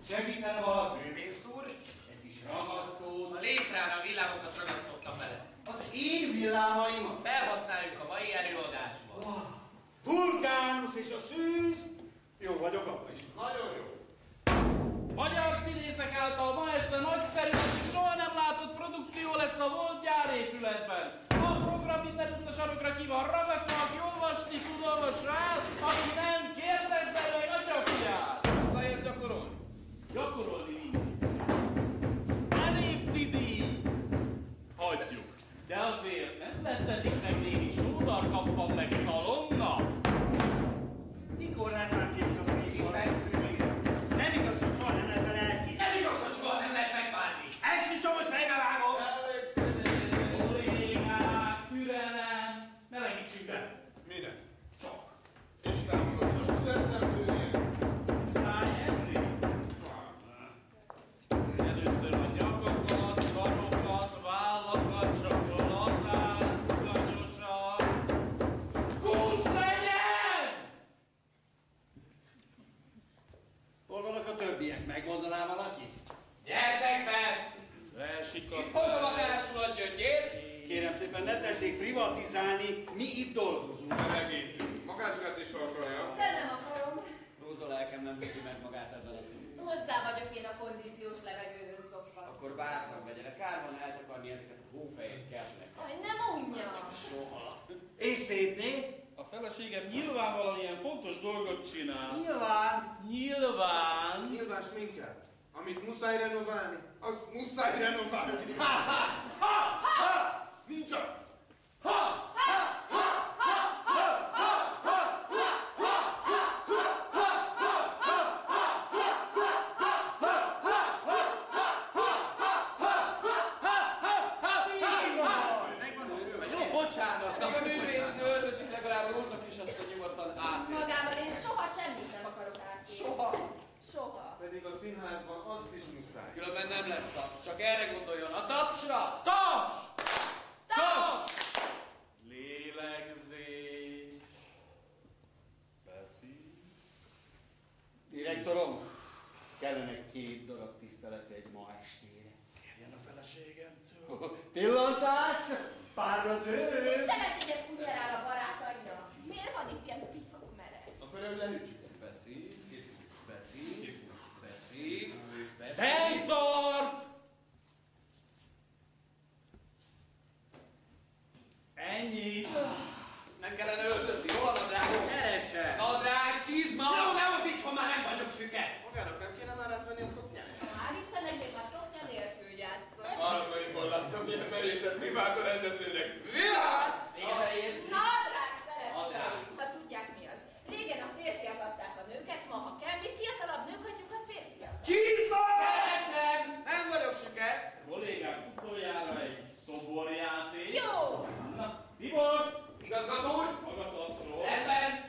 Segítene valaki, Rövész úr? Egy kis ragasztót. A létrán a villámokat ragasztottam vele. Az én villámaimat? Felhasználjuk a mai előadásban. Oh, Vulkánusz és a szűz. Jó vagyok abban is. Nagyon jó. Magyar színészek által ma este nagyszerű és soha nem látott produkció lesz a Volt gyárépületben. A program minden utca sarokra ki van ragasztva, aki olvasni tud, olvassa el, aki nem, kérdezze meg atyafiát. Muszáj ezt gyakorolni? Gyakorolni nincs. Elépti díj. Hagyjuk. De azért nem lettetik meg némi sódar kapva meg szalonna? Mikor lesz már kész a szép sor? Nem igaz, hogy soha nem lehet vele elkészíteni. Nem igaz, hogy soha nem lehet megvárni. Esküszöm, hogy fejbe vágom! Kollégák, türelem, melegítsünk be. Mire? Csak. És támogat most szereplőjén. Szállj enni. Először a nyakakat, karokat, vállakat, csak lazán, ganyosan. Kúsz legyen! Hol vannak a többiek? Megmondaná valaki? Gyertek be! Esik Itt hozom a társulat gyöngyét. Kérem szépen, ne tessék privatizálni, mi itt dolgozunk. Melegítünk. Magásgát is akarja. De nem akarom. Róza lelkem nem köti meg magát ebben a címben. Hozzá vagyok én a kondíciós levegőhöz szokva. Akkor bátran vegyenek, kár van eltakarni ezeket a hófejét kertnek. Aj, nem unja! Soha. És szépné? A feleségem nyilvánvalóan ilyen fontos dolgot csinál. Nyilván. Nyilván. Nyilván sminkel. Amit muszáj renoválni, azt muszáj renoválni. Nincs csak. Bocsánat, a művésznő öltözik legalább Róza kisasszony nyugodtan át. Magában én soha semmit nem akarok átélni. Soha. Soha. Pedig a színházban azt is muszáj. Különben nem lesz taps, csak erre gondoljon, a tapsra! Taps! Taps! Lélegzés. Beszél. Direktorom, kellene 2 darab tiszteletjegy ma estére. Kérjen a feleségemtől. Pillantás! Párratő! Tiszteletjegyet kunyerál a barátainak. Miért van itt ilyen piszok merev? Akkor ő lehűtsük. Beszél, beszél, beszél, Fejtart! Ennyi. Nem kellene öltözni, hol a nadrágok? Keresse! Nadrág, csizma! No, ne ott itt, ha már nem vagyok süket. Magának nem kéne már átvenni a szoknyáját? Hál' Istennek, még már szoknya nélkül játszol. Argaimból láttam ilyen merészet privát a rendezőnek. Vilát! Igen, helyén. Nadrág szeretném, Nadrág. ha tudják mi az. Régen a férfiak adták a nőket, ma ha kell, mi fiatalabb nők adjuk a férfiakat. Csizma! Keresem! Nem vagyok süket! Kollégák, utoljára egy szoborjáték. Jó! Na, Tibor! Igazgató úr! Maga tapsol. Rendben.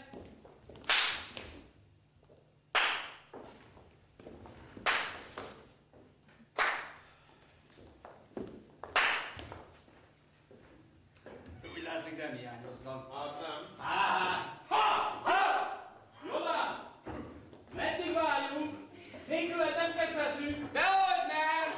Úgy látszik, nem hiányoztam. Hát nem. Jolán! Meddig várjunk? Nélküled nem kezdhetünk. Dehogy nem!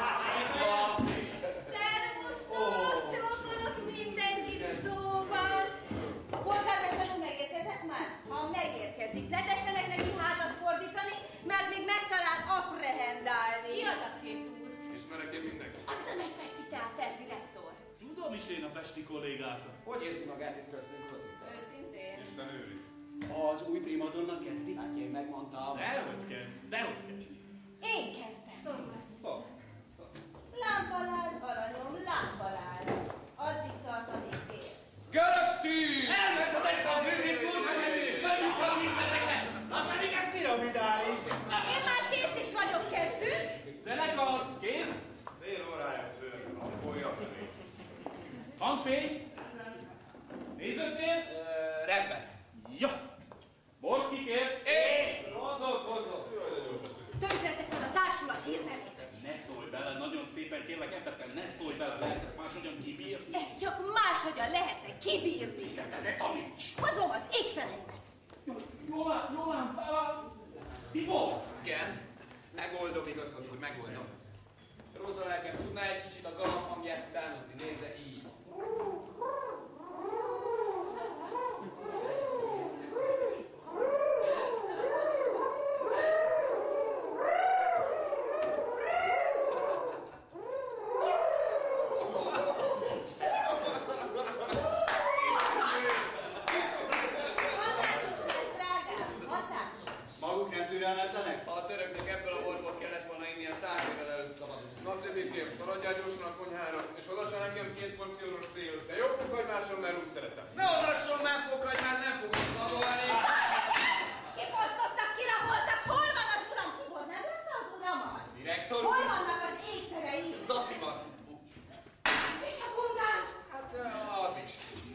Szervusztok! Csókolok mindenkit szóban! A polgármester úr megérkezett már? Ha megérkezik, ne tessenek neki hátat fordítani, mert még megtalál apprehendálni. Ki az a két úr? Ismerek én mindenkit. Az nem egy pesti teáterdirektor. Tudom is én a pesti kollégákat. Hogy érzi magát itt köztünk, Rozi? Őszintén. Isten őriz. Az új primadonna kezdi? Hát én megmondtam. Dehogy kezd, dehogy kezd. Én kezdem. Szombasz. Oh. Lámpaláz, aranyom, lámpaláz. Addig tart, amíg élsz. Görögtű! Elment az ezt a művész úr, megnyitva a vízleteket. Na pedig ez piramidális. Én már kész is vagyok, kezdünk? Zenekar, kész? Fél órája főn, a folyak elé. Hangfény? Nézőtér? Rendben. Jó. Bort kikért? Én mozokozom. Tönkreteszed a társulat hírnevét. Ne szólj bele, nagyon szépen kérlek, ebben ne szólj bele, lehet ezt máshogyan kibírni. Ezt csak máshogyan lehetne kibírni. De ne taníts! Hozom az X-eleimet. Jolán, Tibor! Igen, megvan. Hagyjál gyorsan a konyhára, és odassál nekem 2 porcióros télt, de jó fokhagymáson, mert úgy szeretem. Ne odasson már fokhagymát, nem fogok szagolni. Kifosztottak, kiraboltak, hol van az uram? Ki volt? Nem látta az uramat? Direktor Hol úr? vannak az ékszerei? Zaciban. És a bundám? Hát az is.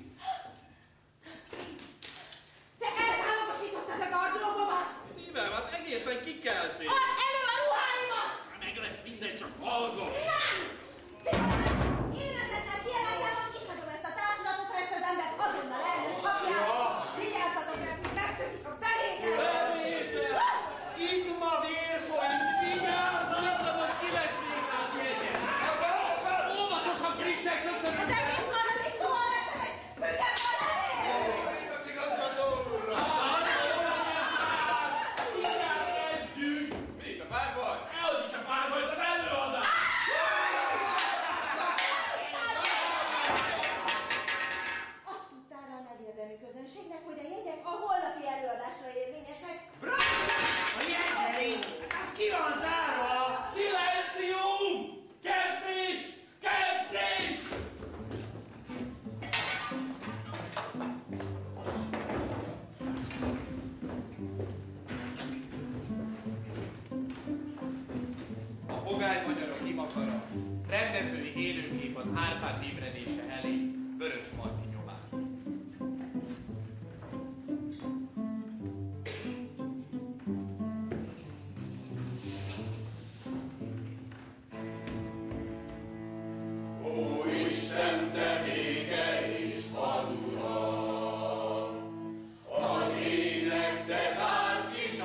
Te elszállogosítottad a gardróbomat? Szívem, hát egészen kikeltél. Add elő a ruháimat! Meg lesz minden, csak hallgass. Nem! Félelem! Én ezennel kijelentem, hogy itt hagyom ezt a társulatot, ha ezt az embert azonnal el nem csapják. Vigyázzatok rá, hogy megszökik a beléket! Bevétel! Itt ma vér folyik, vigyázzat! Na most ki lesz még át jegyen? Óvatosan frissek, köszönöm! Az egész maradék hol nekem egy függet van elég! Szép az igazgató úrra! Mindjárt kezdjük! Mi itt a párbaj? Elhogy is a párbajt, az előadás! Azt tudtál a nagyérdemű közönségnek, hogy a jegyek a holnapi előadásra érvényesek? A jegyzeim! Ez ki van zárva! Szilencium! Kezdés! Kezdés! A pogány magyarok imakara, rendezői élőkép az Árpád ébredése elé, Vörös Marti nyomán. Ó Isten, te béke és madura, az ének te vált kis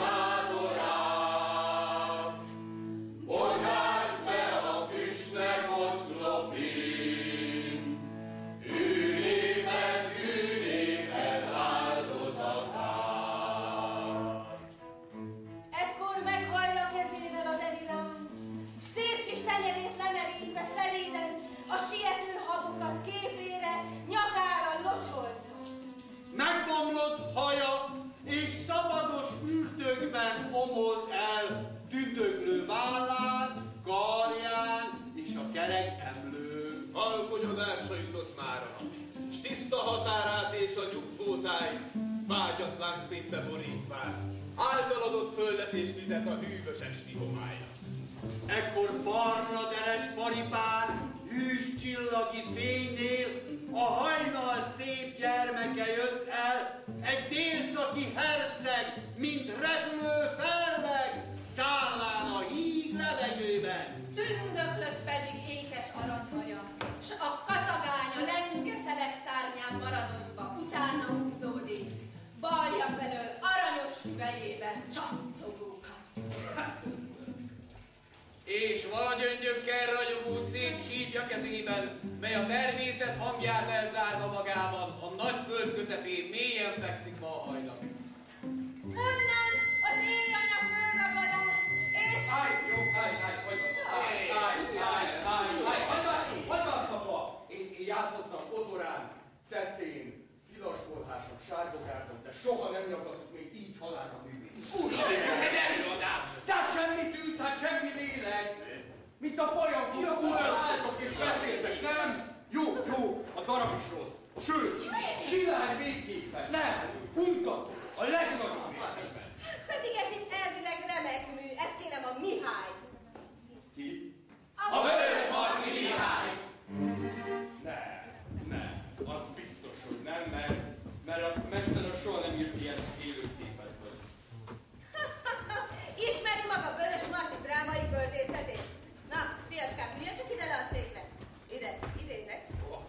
áldorát, bocsásd be a füstnek oszlopin, űnében áldozatát. Ekkor meghajlja kezével a devilány, s szép kis tenyerét lemerítve szelíden a siető habokat képére, nyakára locsolta. Megbomlott haja és szabados fürtökben omolt el tündöklő vállán, karján és a kerek emlőn. Alkonyodásra jutott mára, s tiszta határát és a nyugvótáj vágyatlan színbe borítván, általadott földet és vizet a hűvös esti homályra. Ekkor barna deres paripán, hűs csillagi fénynél a hajnal szép gyermeke jött el, egy délszaki herceg, mint repülő felleg, szállán a híg levegőben. Tündöklött pedig ékes aranyhaja, s a kacagánya lenge szelek szárnyán maradozva utána húzódik, balja felől aranyos fejében csattogókat. És valagyöngyökkel ragyogó szép sípja kezében, mely a természet hangját elzárva magában, a nagy föld közepén mélyen fekszik ma a hajnal. Önnen az éjjanyag fölragadás, és... Állj, jó, állj, hagyd azt apa! Én játszottam Ozorán, Cecén, Szilaskorháson, Sárgokárton, de soha nem nyomtatok még így halálra művész. Úristen, ez egy előadás! Tehát semmi tűz, hát semmi lélek! Mint a pajak, álltok és beszéltek, nem? Jó, a darab is rossz. Sőt, silány végképpen. Nem, untató, a legnagyobb mértékben. Pedig ez itt elvileg remek mű, ez kérem a Mihály. Ki? A Vörös Marti Mihály! Ne, az biztos, hogy nem, mert a mester az soha nem írt ilyen élőképet. Ismeri maga Vörös Marti drámai költészetét? Na, fiacskám, üljön csak ide le a székre. Ide, idézek.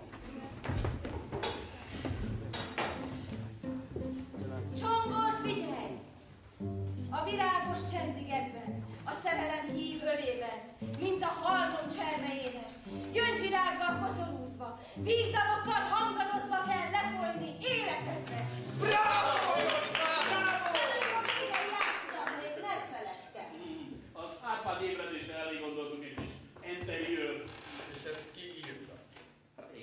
Csongor, figyelj! A virágos csendigedben, a szerelem hív ölében, mint a halmon csermejének, gyöngyvirággal koszorúzva, vígdalokkal hangadozva kell lefolyni életedbe. Bravo! Előbb igen játszam, még nem feledtem. Az Árpád ébredésre elég gondoltunk egy kis interiőr. És ezt ki írta? Hát én.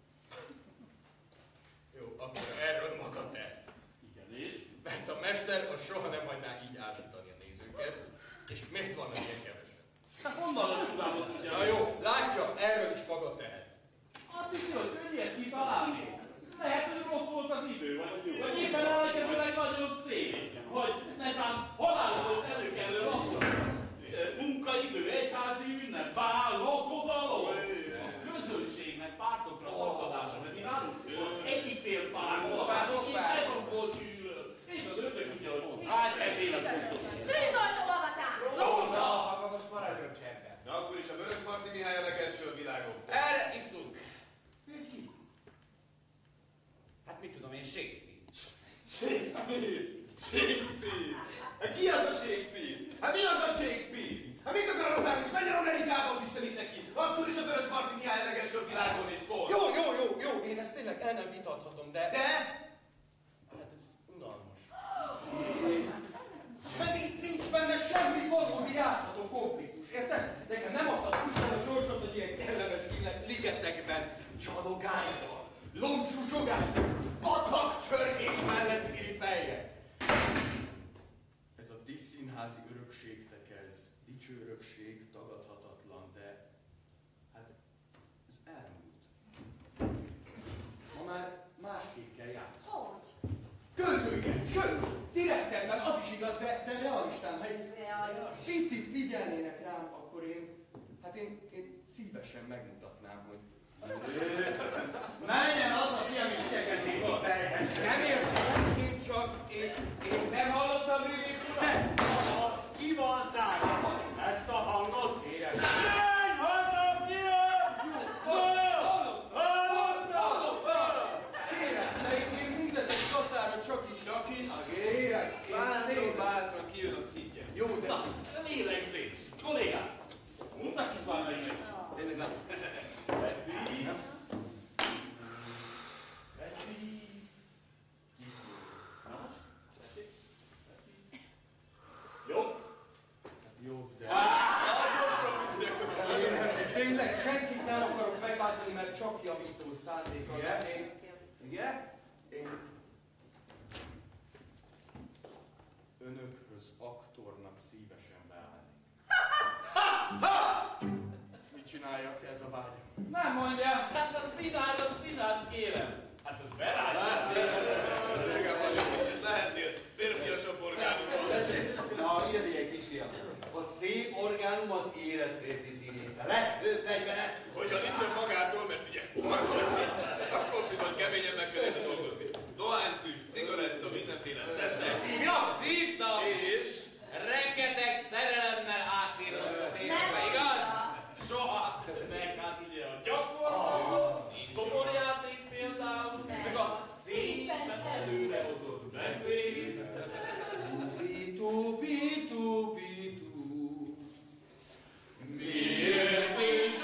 Jó, akkor erről maga tett. Igen, és? Mert a mester az soha nem hagyná így ásítani a nézőket, és miért van ilyen kevesen? Hát honnan a csodámat tudja? Na jó, látja, erről is maga tehet. Azt hiszi, hogy könnyű ezt kitalálni? Lehet, hogy rossz volt az idő, vagy éppen ellenkezőleg nagyon szép, vagy netán halálból előkelő lapja. Munkaidő, egyházi ünnep, bál, lakodalom. A közönségnek pártokra szakadása, mert én állunk az egyik fél pártól, a másik ezokból gyűlöl. És az ördög tudja, hogy hány ebélet fontos. Tűzoltó avatár! Róza! Maga most maradjon csendben. Na akkor is a Vörös Marti Mihály a legelső a világon. Erre iszunk. Ki? Hát mit tudom én, Shakespeare. Shakespeare! Hát ki az a Shakespeare? Hát mi az a Shakespeare? Hát mit akar az és menjen Amerikába az Istenit neki? Akkor is a Vörös Marti Mihály a legelső a világon és pont. Jó, én ezt tényleg el nem vitathatom, de... De? Hát ez unalmas. Pedig nincs benne semmi valódi játszható konfliktus, érted? Nekem nem adta Isten a sorsot, hogy ilyen kellemes ligetekben csalogányban, lombzsuzsogásban, patak csörgés mellett sziripeljek. Ez a ti színházi örökségtek ez, dicső örökség, tagadhatatlan, de hát ez elmúlt. Ma már másképp kell játszani. Hogy? Költőjen, sőt, direktebben az is igaz, de realistán, ha egy picit figyelnének rám, akkor én szívesen megmutatnám, hogy... Menjen az a fiam is igyekezik a teljes. Nem értem, én nem hallottam művész urat? Nem! Az ki van zárva? Ezt a hangot? Érem. Menj haza, fiam! Hallottam! Kérem, de én mindezek dacára csak is. Kérem, Bátran kijön, azt higgyen. jó, de... Na, lélegzés. Kollégák, mutassuk már meg meg. Tényleg nem. Beszélj. Jó? Jó, de... Tényleg senkit nem akarok megbántani, mert csak javító szándékkal. Igen? Én önökhöz aktornak szívesen beállnék. Mit csináljak ez a vágyam? Nem mondja, hát a színász, kérem. Hát az berállja. Régen vagyok kicsit, lehetnél férfiasabb orgánumban. Na, írj, kisfiam. A szép orgánum az érett férfi színésze. Le, őt egyben. Hogyha nincsen magától, mert ugye nincs, akkor bizony keményen meg kell dolgozni. Dohányfüst, cigaretta, mindenféle szeszek. Szívtam! És? Rengeteg szerelemmel átvíroztat életbe, igaz? Soha! Meg hát ugye a gyakorlatot, szomorjáték például, meg a szépen előrehozott beszéd. Pitu. Miért nincs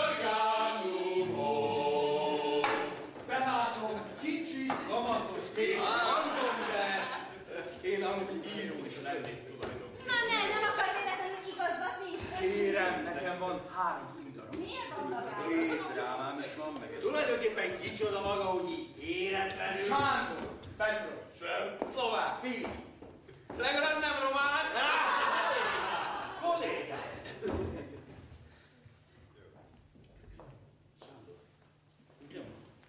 orgánumom? Belátom, kicsit kamaszos még mondom, de én amúgy író is lennék tulajdonképpen. Na nem akar véletlenül igazgatni is. Kérem, nekem van 3 színdarab. Miért van magában? 2 drámám is van meg. Tulajdonképpen kicsoda maga, hogy így éretlenül. Sándor, Petro, szlovák, fiú. Legalább nem román. Kollégák! Igen.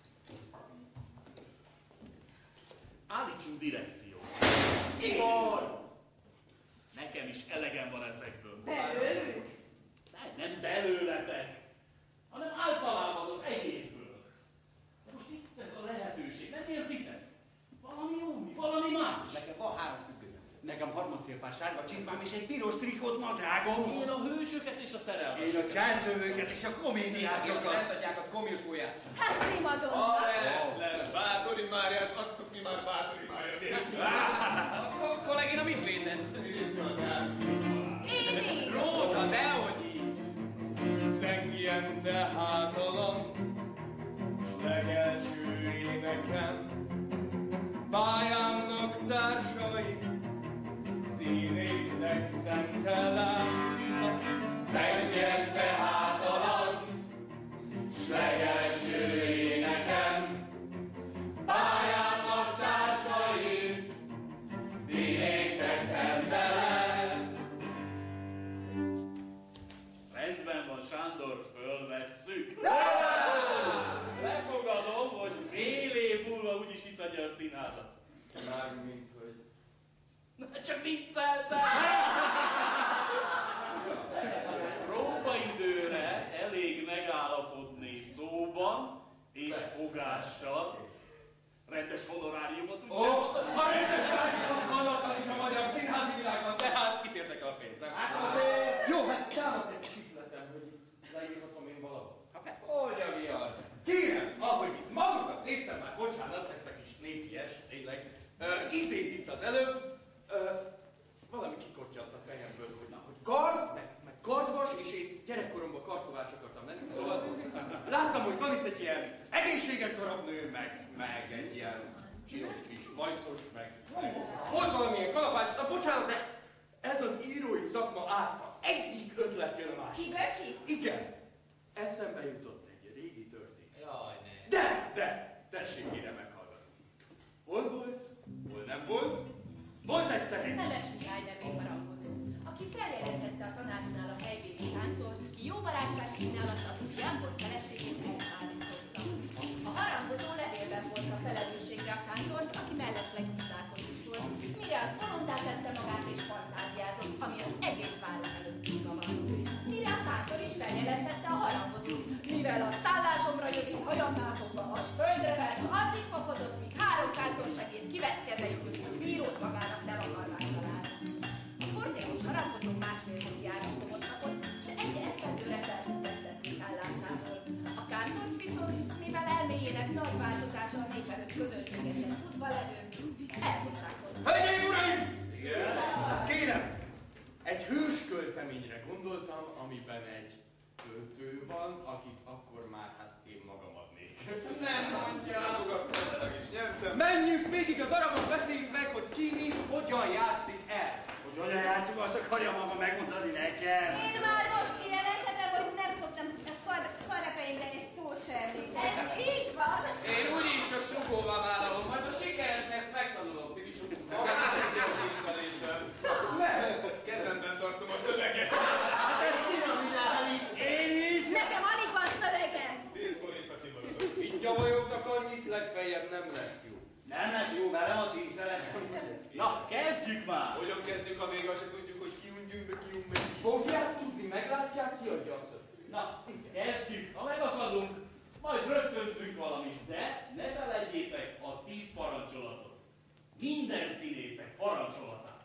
Állítsunk direkciót. Igor! Nekem is elegem van ezekből. Belőlük? Nem belőletek, hanem általában az egészből. De most itt ez a lehetőség, nem értitek? Valami új, valami más. Nekem van 3 függő. Nekem harmadfél pár sárga csizmám és egy piros trikót nadrágom. Én a hősöket és a szerelmeseket. Én a császövőket és a komédiásokat. Szentatyákat komilfó játszani. Hát primadonna. Lesz, Bátori Máriát, adtuk mi már Bátori Máriát. Kollégina mit védett? Én is. Róza, dehogy így. Zengjen tehát a land, s legelső énekem. Pályámnak társai, tényeknek szentelem. Zengjen tehát a land, s legelső énekem. Pályámnak társai, tényeknek szentelem. Mármint, hogy... Na, csak vicceltem! Próbaidőre elég megállapodni szóban és fogással. Rendes honoráriumot úgy sem mondani. A rendes társadalom hallatlan is a magyar színházi világban, tehát kitértek el a pénzt, nem? Hát azért... Jó, hát támadt egy kis ötletem, hogy leírhatom én valahol. Hát hogy a vihar? Kérem, ahogy itt magukat néztem már, bocsánat, ezt a kis népies, tényleg. Izét itt az előbb, valami kikottyant a fejemből, hogy kard, meg kardvas, és én gyerekkoromban kardkovács akartam lenni, szóval láttam, hogy van itt egy ilyen egészséges darab nő, meg egy ilyen csinos kis bajszos, meg volt valamilyen kalapács, na bocsánat, de ez az írói szakma átka. Egyik ötlet jön a másik. Kiböki? Igen. Eszembe jutott egy régi történet. Jaj, ne. De, tessék ide meghallgatni. Hol volt, hol nem volt? Volt egyszer egy... Nemes Mihály nevű harangozó, aki feljelentette a tanácsnál a helybéli kántort, ki jó barátság színe alatt az új Jámbor feleségét elszállította. A harangozó levélben volt a felelősségre a kántort, aki mellesleg tisztákon is volt, mire az bolondá tette magát és fantáziázott, ami az egész város előtt hiba van. Mire a kántor is feljelentette a harangozó, mivel a szállásomra jövő hajamnál fogva a földre vert, addig pakodott, míg 3 kántorsegéd kivett kezei között bírót magának nem akarván találni. A fordélos harangozó másfél heti árastomot kapott, s egy esztendőre felfüggesztették állásáról. A kántort viszont, mivel elméjének nagy változása a nép előtt közönségesen tudva levő, elbocsátott. Hölgyeim, uraim! Kérem, egy hős költeményre gondoltam, amiben egy költő van, akit akkor már hát én magam adnék. Nem mondja! Elfogadtam és nyertem. Menjünk végig a darabot, beszéljük meg, hogy ki mit, hogyan játszik el. Hogy hogyan játszunk, azt akarja maga megmondani nekem. Én már most kijelenthetem, hogy nem szoktam a szerepeimre egy szót sem. Ez így van. Én úgyis csak sugóval vállalom, majd a sikeresnek megtanulom, Pidi Sugó. Kezemben tartom a szöveget. Hát ez piramidális, én is. Nekem alig van szövegem. 10 forintra kimaradok. Így javajognak annyit, legfeljebb nem lesz jó. Nem lesz jó, mert nem a ti szeretem. Na, kezdjük már! Hogyan kezdjük, ha még azt se tudjuk, hogy ki ungyunk, be ki ungyunk. Fogják tudni, meglátják, ki adja a szöveget. Na, kezdjük! Ha megakadunk, majd rögtönzünk valamit, de ne felejtjétek a 10 parancsolatot. Minden színészek parancsolatát.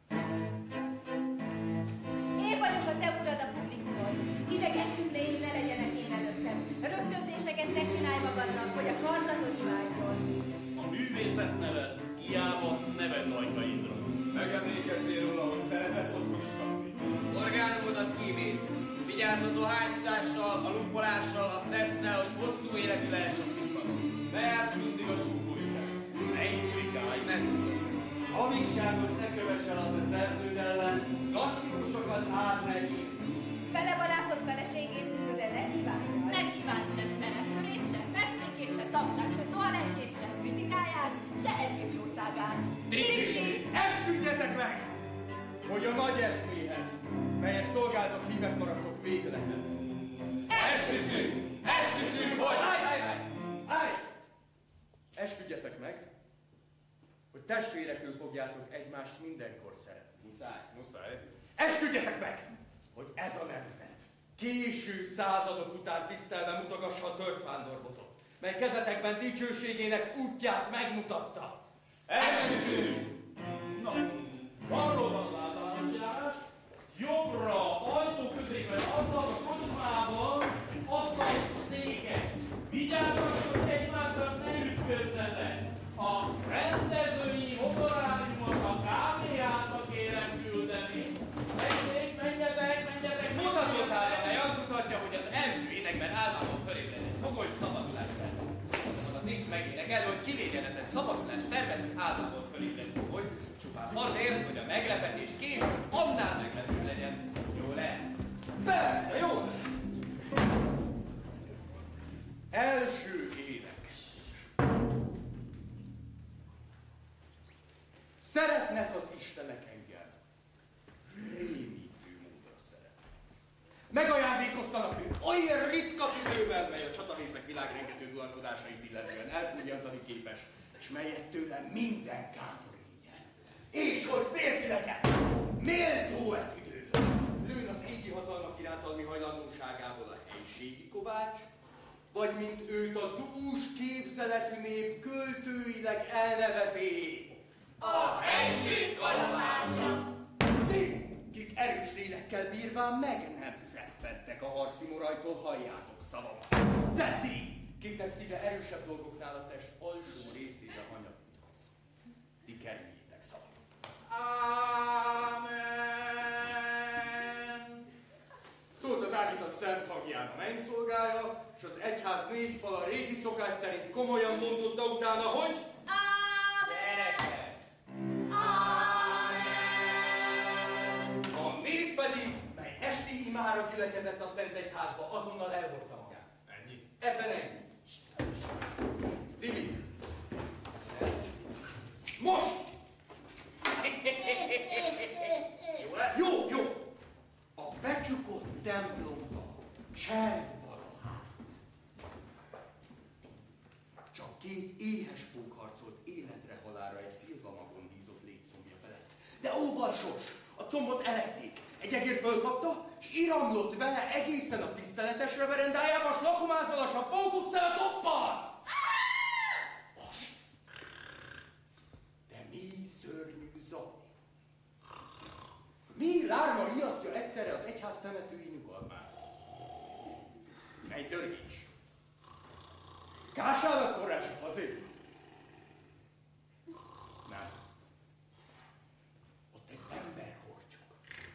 Én vagyok a te urad a publikumon. Idegen kümbléim ne legyenek én előttem. Rögtönzéseket ne csinálj magadnak, hogy a karzatod imádjon. A művészet neved, hiába neved Majka Indra. Megemlékezzél róla, hogy szeretett otthon is kapni. Orgánumodat kímél. Vigyázz a dohányzással, a luppolással, a szexszel, hogy hosszú életű lehess a színpadon. Ne játsz mindig a súgóisát. Ne intrigálj, Ne tudsz. Havisságot ne kövess el a te szerződ ellen, klasszikusokat áld neki. Fele barátod feleségét bűnre ne kívánjál. Ne kívánt se szerepkörét, se festékét, se tapsát, se toalettjét, se kritikáját, se egyéb jószágát. Dixi! Esküdjetek meg, hogy a nagy eszméhez, melyet szolgáltok, hívek maradtok vége lehet. Esküszünk! Esküszünk, hogy... Állj! Esküdjetek meg, hogy testvérekül fogjátok egymást mindenkor szeretni. Muszáj. Esküdjetek meg, hogy ez a nemzet késő századok után tisztelve mutogassa a tört vándorbotot, mely kezetekben dicsőségének útját megmutatta. Esküszünk! Na, balról van az általános járás, jobbra, ajtó közében adnak a kocsmában, asztal székek. Vigyázzatok, hogy egymásra ne ütközzetek. A rendezői honoráriumot a kávéházba kérem küldeni. Menjetek! Mozatoltálja, azt mutatja, hogy az első énekben álmában fölébred egy fogoly szabadulás tervezet. Azokat nincs megénekelve, hogy kivégyenezett szabadulás tervezet álmában fölébred fogoly, csupán azért, hogy a meglepetés később annál meglepő legyen. Jó lesz? Persze, jó lesz. Első ének. Szeretnek az Istenek engem. Rémítő módra szeretnek. Megajándékoztanak őt olyan ritka tüdővel, mely a csatavészek világrengető dulankodásait illetően elkújjantani képes, s melyet tőlem minden kántor ingyen. És hogy férfi legyek, méltó esküdő. Lőn az égi hatalmak irántalmi hajlandóságából a helységi kovács, vagy mint őt a dús képzeletű nép költőileg elnevezi. A helység kajolmása! Ti, kik erős lélekkel bírván meg nem szenvedtek a harci morajtól, halljátok szavamat. De ti, kiknek szíve erősebb dolgoknál a test alsó részébe hanyagíthatsz. Ti kerüljétek szavamat. Ámen! Szólt az áhított szent hagján a mennyszolgája, és az egyház 4 fal a régi szokás szerint komolyan mondotta utána, hogy... Gyerekek! A nép pedig, mely esti imára gyülekezett a Szent Egyházba, azonnal elhordta magát. Ennyi. Ebben ennyi. Dimi. Most! Jó lesz? Jó, jó! A becsukott templomba csend van hát. Csak 2 éhes pók harcolt életre halálra egy szilvamagon bízott létcombja felett. De óvalsos! A combot elették. Egy egér fölkapta, s iramlott vele egészen a tiszteletes reverendájába, s lakomázva a pók utcára toppant! De mi szörnyű zaj! Mi lárma riasztja egyszerre az egyház temetői nyugalmát? Egy dörgés. Kássának forrása azért? Nem. Ott egy ember hortyog.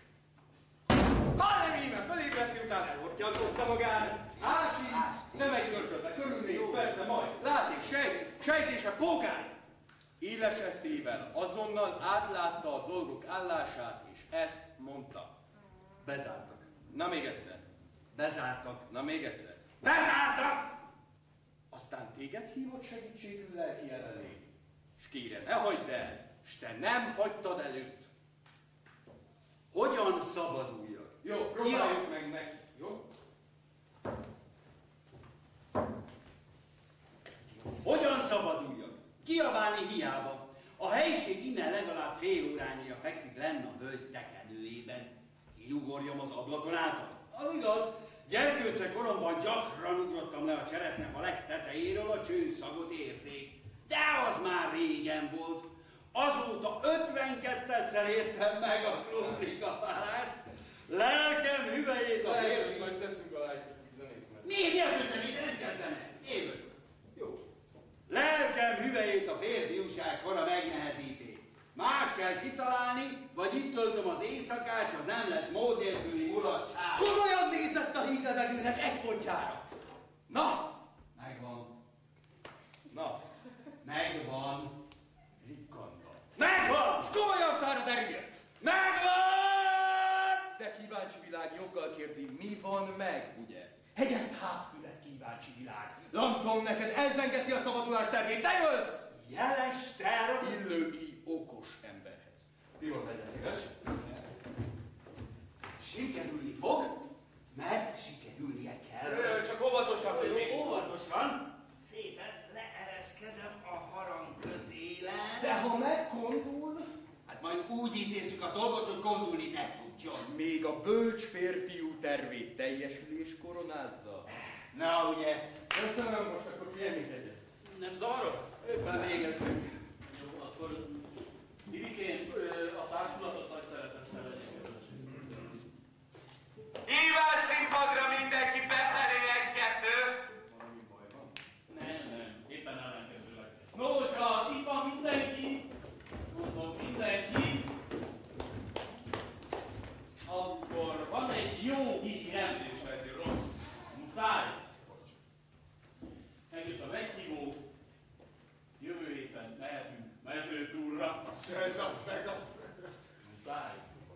Már nem íme, felébredt, miután elhortyantotta magát. Ásít, szemei dörzsödve, körülnéz, persze majd. Lát és sejtése pókán. Éles eszével azonnal átlátta a dolgok állását, és ezt mondta. Bezártak. Na még egyszer. Bezártak. Na még egyszer. Bezártak! Aztán téged hívott segítségül lelki jelenlét. S kérem, ne hagyd el, s te nem hagytad előtt. Hogyan szabaduljak? Jó, próbáljuk meg neki, jó? Hogyan szabaduljak? Kiabálni hiába. A helység innen legalább fél órányira fekszik lenn a völgy tekenőjében. Kiugorjam az ablakon át. Az igaz, gyerkőce koromban gyakran ugrottam le a cseresznyefa legtetejéről, a csőszagot érzék. De az már régen volt. Azóta 52-szer értem meg a krumplikaválást. Lelkem hüvelyét a Lehet, majd teszünk alá egy zenét, mert... Mi az ötlené, de nem kell zene. Én vagyok. Jó. Lelkem hüvelyét a férfiúság kora megnehezíti. Más kell kitalálni, vagy itt töltöm az éjszakát, s az nem lesz mód nélküli mulatság. Komolyan nézett a hídlevegőnek egy pontjára. Na! Megvan. Na, Megvan. rikkanta. Megvan! S komoly arcára derüljött! Megvan! De kíváncsi világ joggal kérdi, mi van meg, ugye? Hegyezd hátfület, kíváncsi világ! Lantom neked, elzengeti a szabadulás tervét, te jössz! Jeles terv! Illői okos emberhez. Jól legyen szíves. Sikerülni fog, mert sikerülnie kell. Csak óvatosan, hogy még szó. Óvatosan, szépen leereszkedem a harangkötélen. De ha megkondul, Hát majd úgy intézzük a dolgot, hogy kondulni ne tudjon. még a bölcs férfiú tervét teljesülés koronázza. Na ugye, Köszönöm, most akkor figyeljünk egyet. Nem zavarok? éppen végeztünk. Jó, akkor Vivikén a társulatot nagy szeretettel legyen kedves. Hívás színpadra mindenki befelé 1-2. Valami baj van? Nem, éppen ellenkezőleg. No, hogyha itt van mindenki, mondom mindenki, akkor van egy jó hírem, és egy rossz. Muszáj. Megint a meghívó, jövő héten mehetünk mezőtúrra. Muszáj.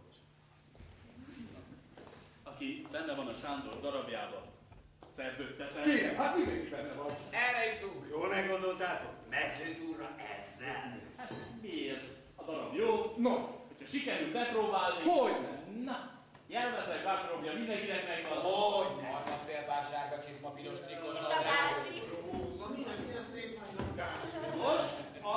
Aki benne van a Sándor darabjában, szerződtetem. Kérem, hát mindenki benne van. Erre iszunk. Jól meggondoltátok? Mezőtúrra ezzel. Hát miért? A darab jó, No, hogyha sikerül bepróbálni. Hogyne? Na, jelmezek, bákrobja, mindenkinek megvan. Hogyne. Harmadfélpár sárga csizma, piros trikó. És a gázsi? Most a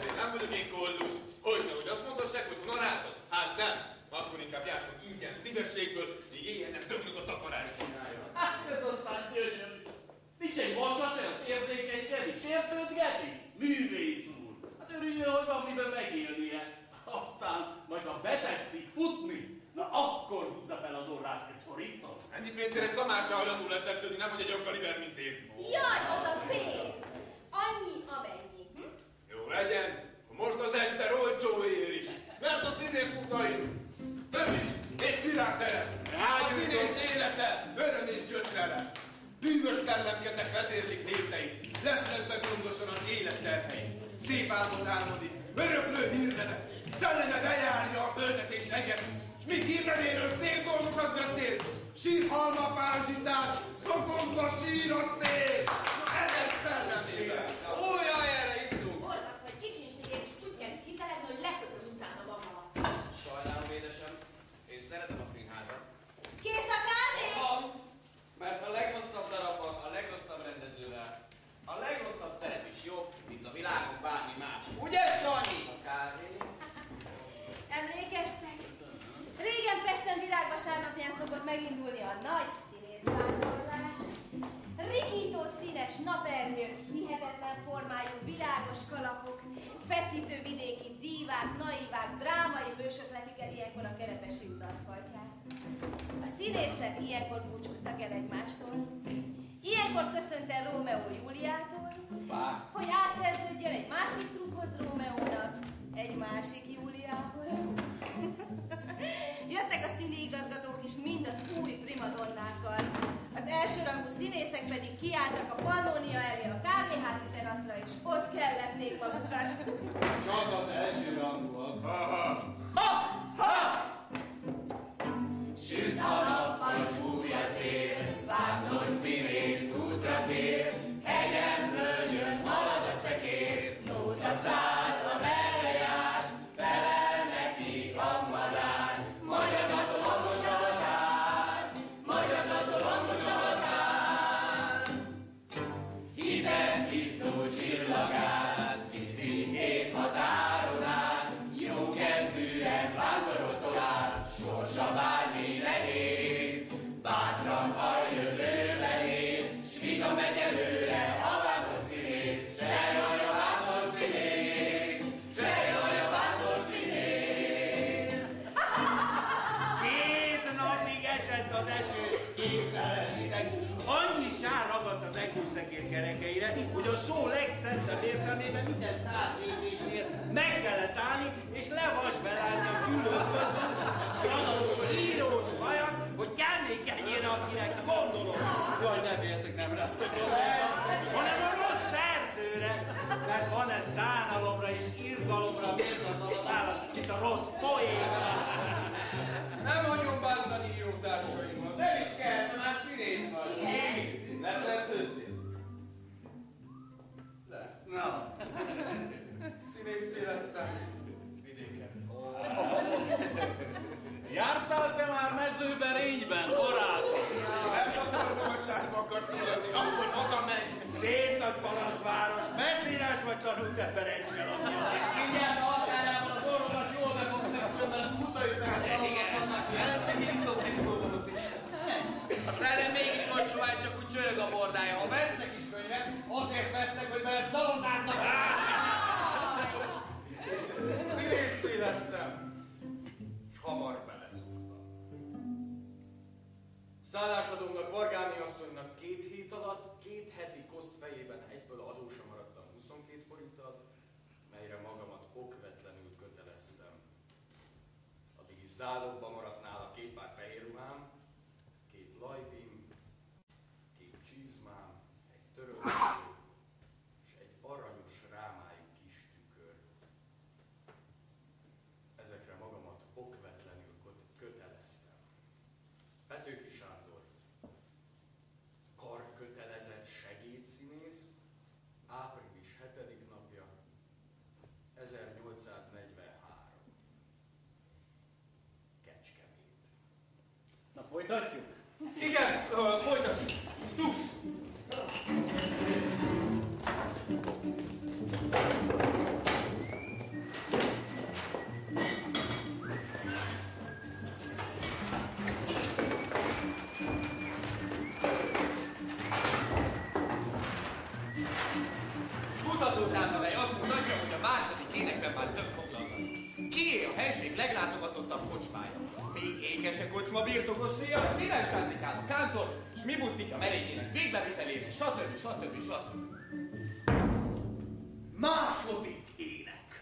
Azért nem vagyok én kollus. Hogy azt mondhassák, hogy honoráltad? Hát nem. Akkor inkább játszom ingyen szívességből, míg éjjel döglök a takarás csinálja. Hát ez aztán gyönyörű. Nincs egy vasa se, az érzékenykedik, sértődgeti? Művész úr. Hát örüljön, hogy van miben megélnie. Aztán majd ha betetszik futni, na akkor húzza fel az orrát egy forintot. Ennyi pénzére szamásra hajlandó lesz szedni, nem vagy egy olyan kaliber, mint én. Jaj, az a pénz! Annyi, amennyi. Jó legyen, most az egyszer olcsó ér is. Mert a színész mutai, tövis és virágterem. A színész élete, öröm és gyötrelem. Bűvös szellemkezek vezérlik léteit, leplezve gondosan az élet terheit. Szép álmod álmodik, öröklő hírneve, szelleme bejárja a földet és eget, s míg hírnevéről szép dolgokat beszél, sírhalma pázsitát, szokomzva sír a szél. Ezek szellemében. Újjaj, erre iszunk! Borzasztó, hogy kicsinségért is úgy kell itt hitelegni, hogy leköpöm utána magamat. Sajnálom, édesem. Én szeretem a színházat. Kész a kávé? Van, mert a legrosszabb darabban, a legrosszabb rendezővel, a legrosszabb szerep is jobb, mint a világon bármi más. Ugye, Sanyi? A kávé. Emlékeztek? Régen Pesten virágvasárnapján szokott megindulni a nagy színészvándorlás. Rikító színes napernyő, hihetetlen formájú világos kalapok, feszítő vidéki dívák, naívák, drámai hősök lepik el ilyenkor a Kerepesi út aszfaltját. A színészek ilyenkor búcsúztak el egymástól. Ilyenkor köszönt el Rómeó Júliától, hogy átszerződjön egy másik trukhoz Rómeónak, egy másik Júliához. Jöttek a színiigazgatók is mind az új primadonnákkal. Az elsőrangú színészek pedig kiálltak a Pannónia elé a kávéházi teraszra, és ott kellették magukat. Csak az elsőrangúak. Süt a nap, vagy fúj a szél, vágnos színész útra kér, hegyen, völgyön halad a szekér, nóta száll, amerre jár, felel neki a madár, magyartatom hangos a határ, magyartatom hangos a határ. Hideg izzó csillagát viszi hét határon át, jó kedvűen vándorol tovább, sorsa bármi nehéz, bátran a jövőre néz, s viga megy előre a vándor színész, se jaj a vándor színész, se jaj a vándor színész. 2 napig esett az eső, képzelhetitek, annyi sár ragadt az ekőszekér kerekeire, hogy a szó legszentebb értelmében minden 100 lépésnél meg kellett állni, és levasbelázni a külön között, kanalós, írós hajat, hogy kellékenyére, akinek gondolom. Jaj, ne féltek, nem rátok hanem a rossz szerzőre, mert van ez szánalomra és irgalomra méltatlan nálam, mint a rossz poénra. Nem hagyom bántani írótársaimmal. Nem is kell, te már színész vagy. Igen. Leszerződtél? Le. Na, Színészé lettem. Vidéken. Jártál te már mezőberényben, barátom? Nem csak magasságba akarsz mutatni, akkor oda menj! Szép nagy parasztváros, becénás vagy tanult ember egy se lapja. És mindjárt a határában az orromat jól befogtak, különben mutatjuk meg a szalomat annak Mert te hízom diszkódonot is. A szellem mégis hogy sovány, csak úgy csörög a bordája. Ha vesznek is könyvet, azért vesznek, hogy bele szalonnáltak. Színészé lettem. S hamar beleszoktam. Szállásadómnak, Vargáni asszonynak 2 hét alatt, 2 heti koszt fejében egyből adósa maradtam 22 forinttal, melyre magamat okvetlenül köteleztem. Addig is zálogba maradt nála 2 pár fehér ruhám, 2 lajbim, 2 csizmám, egy törölköző, és egy aranyos rámájú kis tükör. Ezekre magamat okvetlenül köteleztem. Petőfi Sándor, karkötelezett segédszínész, április 7. napja, 1843. Kecskemét. Na, folytatjuk? Igen, folytatjuk. ebben már több foglalkozunk. Kié a helység leglátogatottabb kocsmája? Még ékesek kocsma birtokosé, az mivel sándikál a kántor, s mi buzdítja merényének végbevitelére, stb. Stb. Stb. Második ének.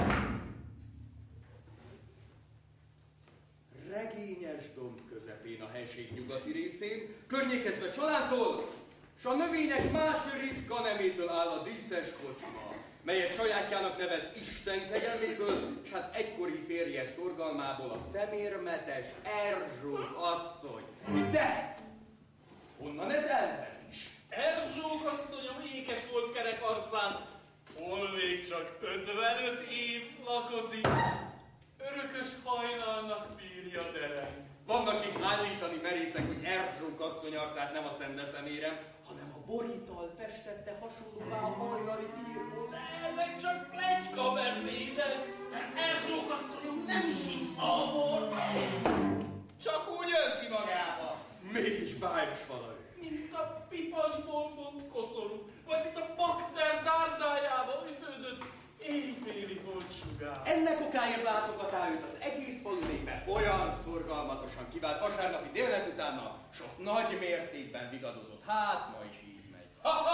Regényes domb közepén a helység nyugati részén, környékezve családtól, s a növények más ritka nemétől áll a díszes kocsma, melyet sajátjának nevez Isten kegyelméből, s hát egykori férje szorgalmából a szemérmetes Erzsók asszony. De honnan ez elnevezés? Erzsók asszonyom ékes volt kerek arcán, hol még csak 55 év lakozik, örökös hajnalnak bírja dereng. Vannak, akik állítani merészek, hogy Erzsók asszony arcát nem a szende szemére, hanem a borítal festette hasonlóvá a hajnali pírhoz. De ezek csak pletyka beszédek, mert Erzsók asszonyom nem isissza a bor, csak úgy önti magába. Mégis bájos valami. Mint a pipas bombon koszorú, vagy mint a bakter dárdájába ütődött éjféli holtsugár. Ennek okáért látogatá őt az egész falu népe olyan szorgalmatosan kivált vasárnapi délnek utána, sok nagy mértékben vigadozott. Hát, ma is így megy.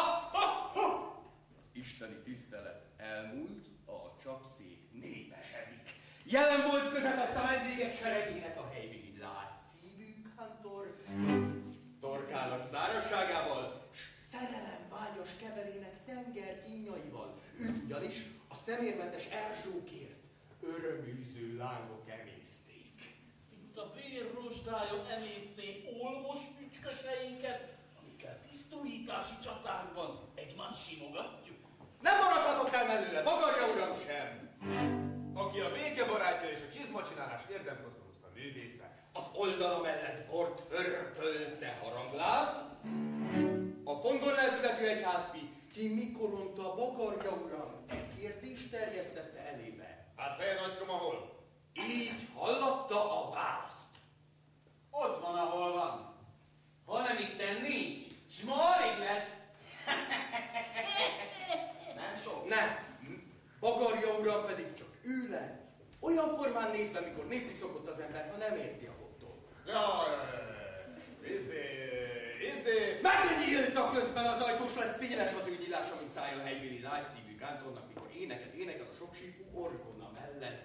Az isteni tisztelet elmúlt, a csapszék népesedik. Jelen volt közepett a vendégek seregének a helybéli látszívű kántor, torkának szárazságával, s szerelemvágyas keverének tenger kínjaival. Őt ugyanis a szemérmetes Erzsókért öröműző lángok emészték. Mint a vér rozsdája emészté olmos pütykoseinket, amikkel tisztújítási csatánkban egymást simogatjuk. Nem maradhatok el mellőle, magarja uram sem! Aki a békebarátja és a csizmacsinálás érdemkoszorúzta művésze, Az oldala mellett bort hörpölte harangláb, a kondor lelkületű egyházfi, ki mikoronta bagarja uram, kérdést terjesztette elébe. hát feje nagykom ahol? Így hallatta a választ. Ott van, ahol van. Hanem itten nincs, s ma alig lesz. Nem sok. Nem. Bagarja uram pedig csak ül le, olyan formán nézve, mikor nézni szokott az ember, ha nem érti a bottól. Jaj, Megnyílt közben az ajtó, s lett széles az ő nyílása, mint szája a helybéli lágyszívű kántornak, mikor éneket énekel a soksípú orgona mellett.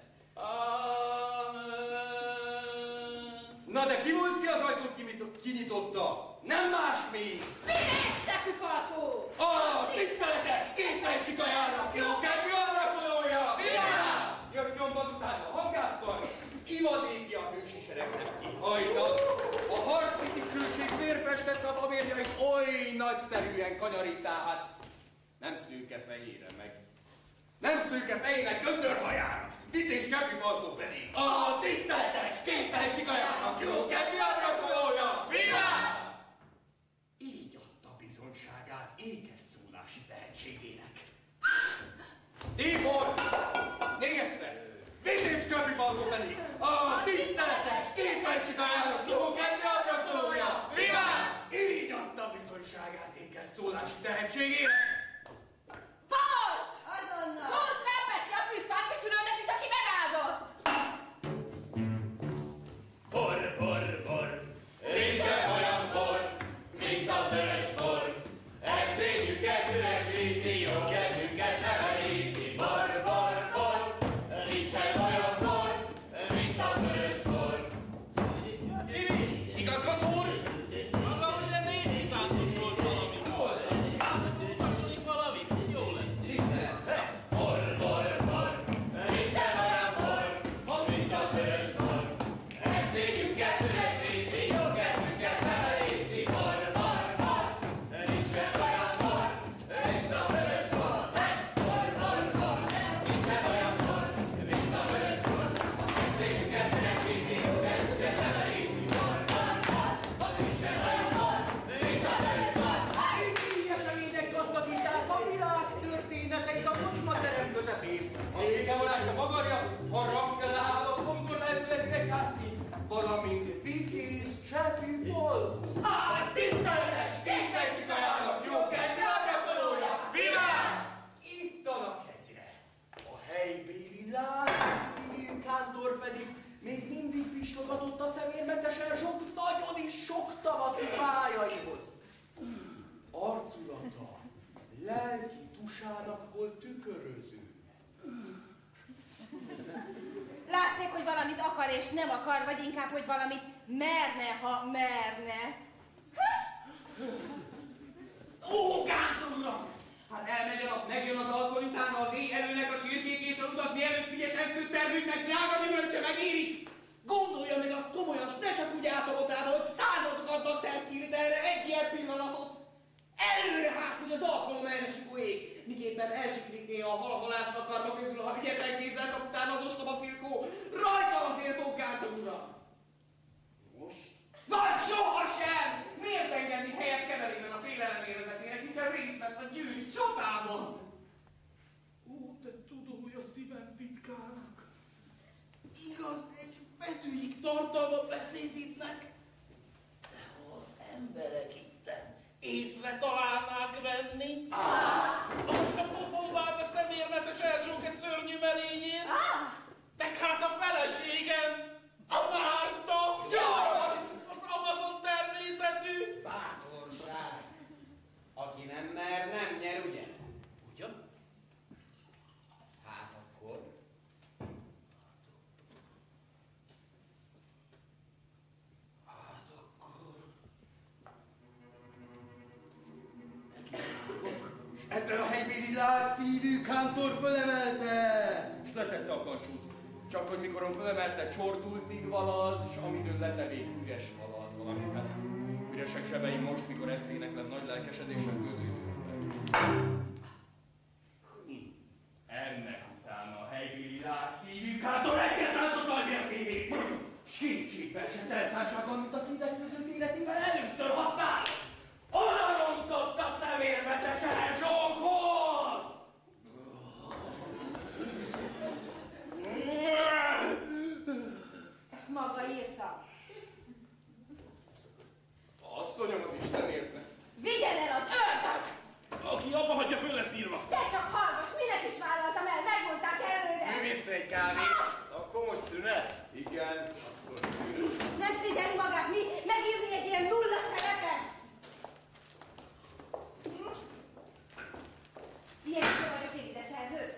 Amen. Na de ki volt ki az ajtót kinyitotta? Nem más, mint... Miért cseppipalkó? A tiszteletes kétmegycsikajának jó kedvű abrakolója! Jön nyomban utána a hangászkar, ivadéki a hősi seregnek kihajtott. A harci dicsőség vérfestette a babérjait oly nagyszerűen kanyarítá, hát nem szőke fejére meg. Nem szőke fejének göndörhajára, vités Cseppipalkó pedig a tiszteletes kétmegycsikajának jó kedvű abrakolója! Így adta bizonyságát ékes szólási tehetségének. Tibor! Még egyszer! Vitéz Cseppipalkó pedig a tiszteletes kétmegycsikajának jó kedvű abrakolója! Így adta bizonyságát ékes szólási tehetségének. Bart! Azonnal! Hozd rá Peti a fűzfát ficsülőnet is, aki megáldott! hol istogatott a szemérmetes Erzsók nagyon is sok tavaszi pályaihoz. Arculata lelki tusának volt tüköröző. Látszik, hogy valamit akar és nem akar, vagy inkább, hogy valamit merne, ha merne. Ó, Kántor uram! Hát elmegy a nap, megjön az alkoholitán, az éj előnek a csirkék és a rudak, mielőtt ügyesen szőtt termőknek drága gyümölcse megérik! Gondolja meg azt komolyan, s ne csak úgy átabotára, hogy századok adnak terkírt erre egy ilyen pillanatot! Előre hát, hogy az alkalom elnesik ég, miképpen elsiklik néha a halahalásznak karma közül, ha ügyetlen kézzel kap utána az ostoba firkó. Rajta azért, ó, Kántor uram! Most? Vagy sohasem! Miért engedni helyet keverében a félelem érezetének, hiszen részt vett a gyűrű csatában? Ó, te tudója szívem titkának. Igaz, egy betűig tartalma beszédítnek. De ha az emberek itten észre találnák venni, ahogy a pofon vált a szemérmetes Erzsók egy szörnyű merényén, meg hát a feleségem, a Márta, az Amazon természetű. Bátorság! Aki nem mer, nem nyer, ugye? Ugyan? Hát akkor... Ezzel a helybéli látszívű Kántor fölemelte, s letette a kancsút. Csak hogy mikoron fölemelte, csordultig valaz, s amitől letevék üres valaz valamit. Hát üresek sebeim most, mikor ezt éneklem nagy lelkesedésen költőtől. Ennek utána a helybéli látszívű Kántor egyetlen tudalmi a szívét. Kétségbe esett elszántság, amit a kideklődött életében először használ. Oda rontott a szemérmetes Erzsókhoz! Ezt maga írta. Asszonyom, az Isten érte. Vigyen el az ördög! Aki abba hagyja, föl lesz írva. Te csak hallgass, minek is vállaltam el, megmondták előre! Művészre egy kávét. Akkor most szünet? Igen, akkor szűnt. Nem szégyeli magát mi, megírni egy ilyen nulla szerepet! Ilyenkor vagyok én ide szerződ?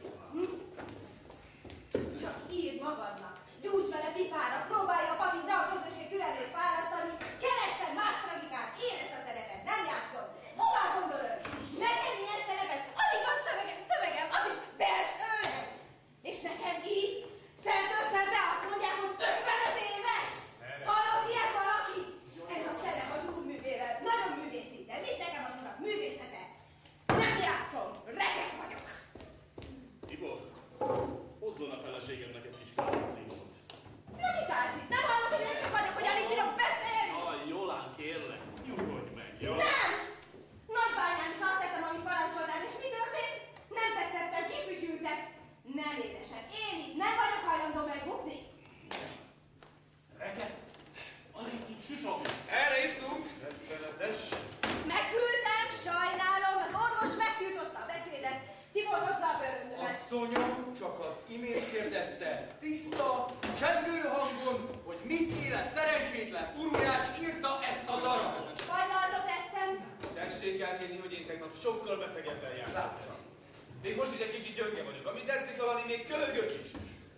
Csak írd magadnak, gyújts vele pipára, próbálja a papír, de a közösség türelmét fárasztani, keressen más tragikát, én ezt a szerepet nem játszom. Hová gondolod? Nekem ilyen szerepet, alig van szövegem, az is belső lesz. És nekem így, szemtől szembe azt mondják, hogy 55 éves. Hallott ilyet valaki? Ez a szerep az úrművével, nagyon művészi, de mit nekem az urak művészete? Nem játszom, reket vagyok. Tibor, hozzon a feleségemnek egy kis kávécímot. Nem itálsz, nem hallod, hogy reket vagyok, hogy alig bírok beszélni? Aj, Jolán, kérlek, nyugodj meg, jó? Nem! Nagybányán is azt tettem, amit parancsoltál, és mi történt? Nem tetszettem, kifütyültek. Nem édesem, én itt nem vagyok hajlandó megbukni. Reket? Alig nincs süsog. Erre iszunk. Rettenetes. Meghűltem, sajnálom, az orvos megtiltotta a beszédet. Tibor, hozzá a bőröndömet. Asszonyom csak az imént kérdezte, tiszta, csendő hangon, hogy mitféle szerencsétlen urujás írta ezt a darabot. Hajnaldot ettem. Tessék elhinni, hogy én tegnap sokkal betegebben jártam. Még most is egy kicsit gyönge vagyok. Ami tetszik valami, még köhögök is.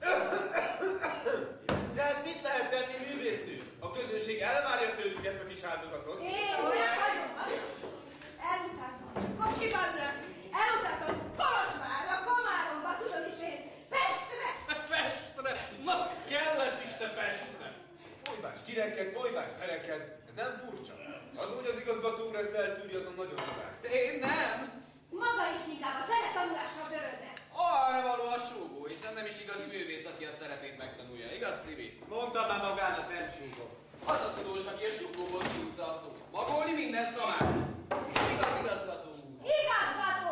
De hát mit lehet tenni művésznő? A közönség elvárja tőlük ezt a kis áldozatot. Én nem vagyok. Elutazom. Kocsiban ülök. Elutazom. Kolozsvárra, Komáromba, tudom is én. Pestre. Pestre? Na, kell lesz is te Pestre. Folyvás, kireked, folyvás, mereked. Ez nem furcsa. Az úgy az igazgató úr ezt eltűri, azon nagyon csodál. Én nem! Maga is inkább a szereptanulásra törődne. Arra való a súgó, hiszen nem is igazi művész, aki a szerepét megtanulja. Igaz, Tibi? Mondta már magának, nem súgom. Az a tudós, aki a súgóból kihúzza a szót. Magolni minden szamát. Igaz, igazgató úr. Igazgató!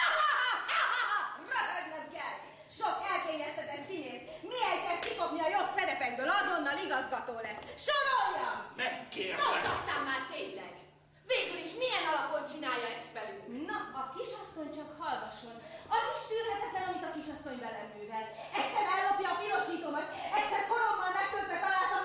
Röhögnöm kell! Sok elkényeztetett színész. Milyen kezd kikopni a jobb szerepekből, azonnal igazgató lesz. Sorolja! Megkérlek. Most aztán már tényleg. Végül is milyen alapon csinálja ezt velünk? Na, a kisasszony csak hallgasson. Az is tűrhetetlen, amit a kisasszony velem művel. Egyszer ellopja a pirosítómat, egyszer korommal megtörve találtam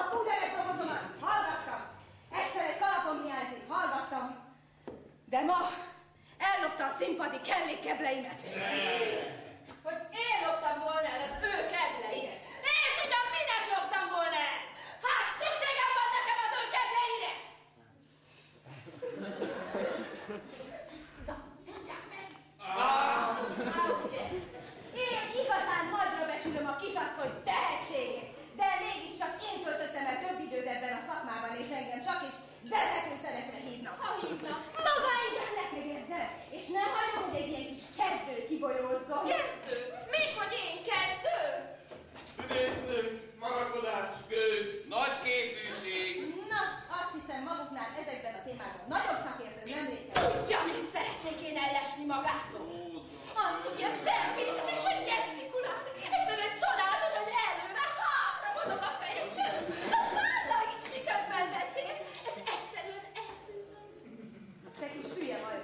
becsülöm a kisasszony tehetségét, de mégiscsak én töltöttem el több időt ebben a szakmában, és engem csak is vezető szerepre hívnak. Ha hívnak? Maga engednek meg ezzel, és nem hagyom, hogy egy ilyen kis kezdő kibolyozzon. Kezdő? Még hogy én kezdő? Színésznő, marakodás, gőg. Nagy képűség. Na, azt hiszem maguknál ezekben a témákban nagyobb szakértő nem létezik. Tudja, mit szeretnék én ellesni magától? Azt tudja, természetesen gesztikulál. Egyszerűen csodálatos, hogy előre-hátra mozog a feje, sőt, a válla is miközben beszél. Ez egyszerűen elbűvön. Te kis hülye vagy.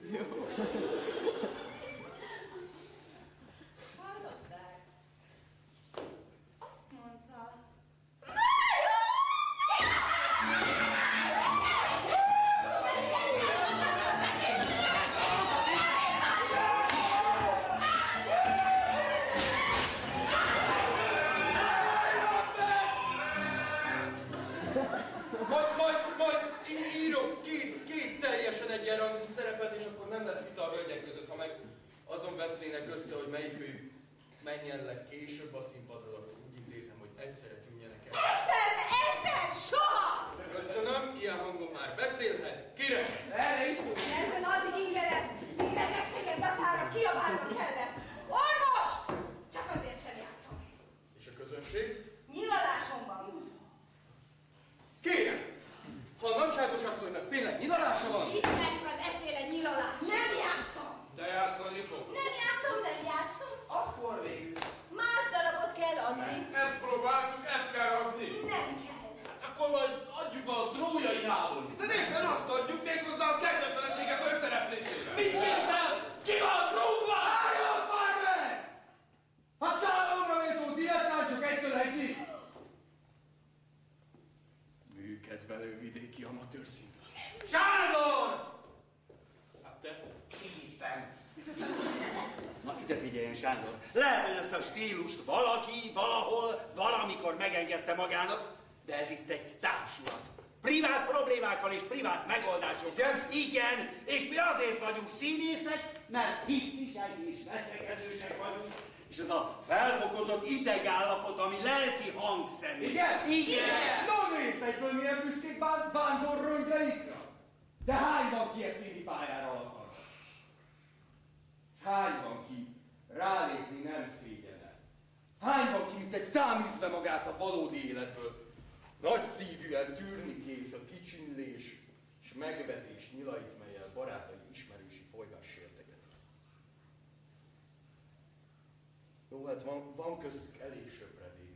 Hallották? Azt mondta. Majd írok két teljesen egyenrangú szerepet, és akkor nem lesz vita a hölgyek között, ha meg azon vesznének össze, hogy melyikőjük menjen le később a színpadról, akkor úgy intézem, hogy egyszerre tűnjenek el. Egyszer, soha! Köszönöm, ilyen hangon már beszélhet. Kire? Erre is szó. Rögtön addig ingerem, míg betegségem dacára kiabálnom kellett. Orvost! Csak azért sem játszom. És a közönség? Nyilalásom van. Kérem! Ha a nagyságos asszonynak tényleg nyilalása van? Ismerjük az efféle nyilalást. Nem játszom. De játszani fog. Nem játszom. Akkor végül. Más darabot kell adni. Ezt próbáltuk, ezt kell adni. Nem kell. Akkor majd adjuk a trójai háborút. Hiszen éppen azt adjuk méghozzá a kedves felesége főszereplésére. Mit képzel? Ki van rúgva? Álljon már meg! Hát számomra méltó diátnál csak egytől egyik. Műkedvelő vidéki amatőr színpad. Sándor! Hát te? Cigiztem. Na, ide figyeljen, Sándor. Lehet, hogy ezt a stílust valaki, valahol, valamikor megengedte magának, de ez itt egy társulat. Privát problémákkal és privát megoldásokkal. Igen, és mi azért vagyunk színészek, mert hisztisek és veszekedősek vagyunk. És ez a felfokozott idegállapot, ami lelki hangszerű. Igen? Igen! No nézd egyből milyen büszkék vándorrongyaikra! De hány van ki a színi pályára alkalmas? Hány van ki rálépni nem szégyene? Hány van ki, mint egy száműzve magát a valódi életből? Nagy szívűen tűrni kész a kicsinlés és megvetés nyilait, melyel barátai ismerősi folygás sérteget. Jó, hát van köztük elég söpredék,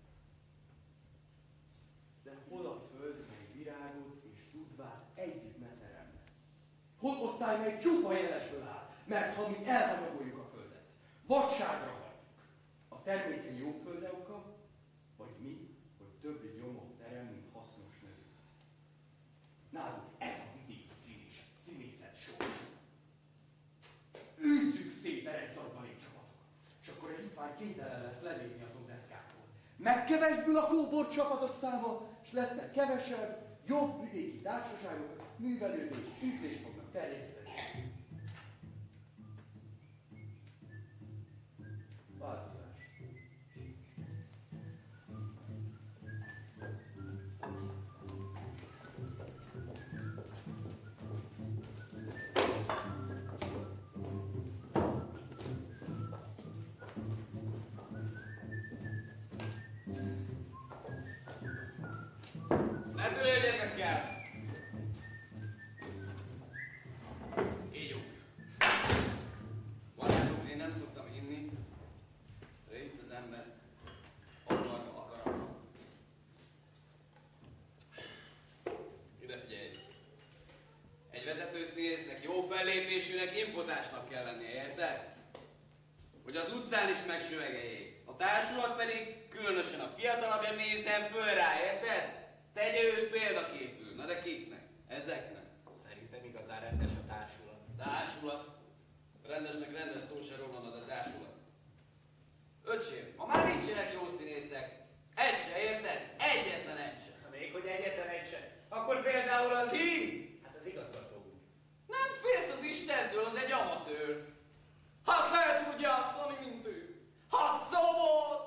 de hol a föld, mely virágot és tudvát együtt ne teremne? Hol osztály, mely csupa jelesből áll? Mert ha mi elhanyagoljuk a földet, vadságra hagyjuk, a termékeny jó földe oka, vagy mi, hogy több gyomot terem, mint hasznos növény. Nálunk ez a vidéki színészet sor. Űzzük szét eredszakbalék csapatokat, és akkor a hitvány kénytelen lesz lelépni azon deszkákról. Megkevesbül a kóbor csapatok száma, és lesznek kevesebb, jobb vidéki társaságok, művelődés, ízlést fognak terjeszteni. Változás. Ne törődjetek el! Ígyunk. Barátok, én nem szoktam inni, de itt az ember akarata. Ide figyelj! Egy vezetőszínésznek, jó fellépésűnek, impozásnak kell lennie, érted? Hogy az utcán is megsüvegeljék. A társulat pedig különösen a fiatalabbja nézzen föl rá, érted? Tegye őt példaképül. Na de kiknek? Ezeknek? Szerintem igazán rendes a társulat. Társulat? Rendesnek rendes szó se róla, de társulat. Öcsém, ha már nincsenek jó színészek, egy se, érted? Egyetlen egy se. Még hogy egyetlen egy se. Akkor például az... Ki? Hát az igazgató úr. Nem félsz az Istentől, az egy amatőr. Hát lehet úgy játszani, mint ő. Hát szabad!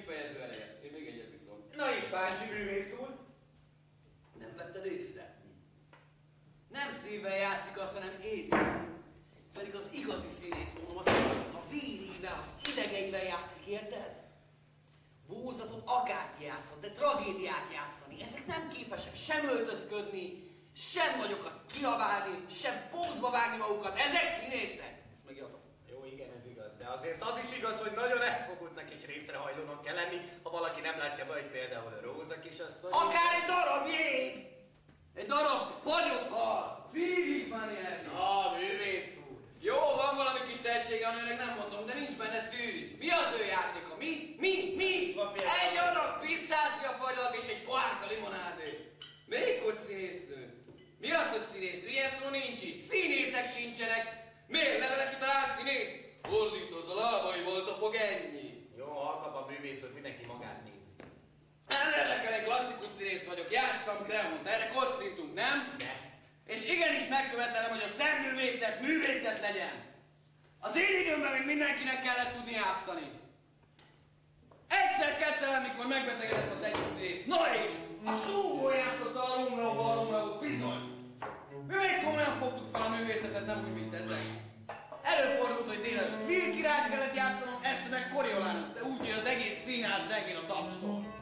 kifejező ereje. Én még egyet viszont. Na is, Fáncsi művész úr. Nem vetted észre? Nem szívvel játszik azt, hanem észre. Pedig az igazi színész, mondom, az a vérével, az idegeivel játszik, érted? Búzatot akárki játszott, de tragédiát játszani. Ezek nem képesek sem öltözködni, sem nagyokat kiabálni, sem pózba vágni magukat. Ezek színészek! Ezt megjavom. Jó, igen, ez igaz, de azért az is igaz, hogy nagyon elfogultnak és részrehajlónak kell lenni, ha valaki nem látja be, hogy például a Róza kisasszony... Akár egy darab jég! Egy darab fagyott hal! Szívjuk már nyerni! Na, művész úr! Jó, van valami kis tehetsége a nőnek, nem mondom, de nincs benne tűz. Mi az ő játéka? Mi? Egy adag pisztáciafagylalt és egy pohárka limonádé. Még hogy színésznő? Mi az, hogy színésznő? Ilyen szó nincs is. Színészek sincsenek. Miért levele kitalál színész? Fordítoz a lábai volt a pog, ennyi. Jó, alkapban művész úr, mindenki magát nézi. Nem érdekel, egy klasszikus színész vagyok. Játsztam Kremont, erre kocintunk, nem? De. És igenis megkövetelem, hogy a szemművészet művészet legyen. Az én időmben még mindenkinek kellett tudni játszani. Egyszer-kétszer, amikor megbetegedett az egyik színész. Na és a súgó játszotta a rumragot, bizony. Mi még komolyan fogtuk fel a művészetet, nem úgy, mint ezek. Előfordult, hogy délelőtt Vír királyt kellett játszanom, este meg Coriolanus, de úgy, hogy az egész színház rengén a tapstól.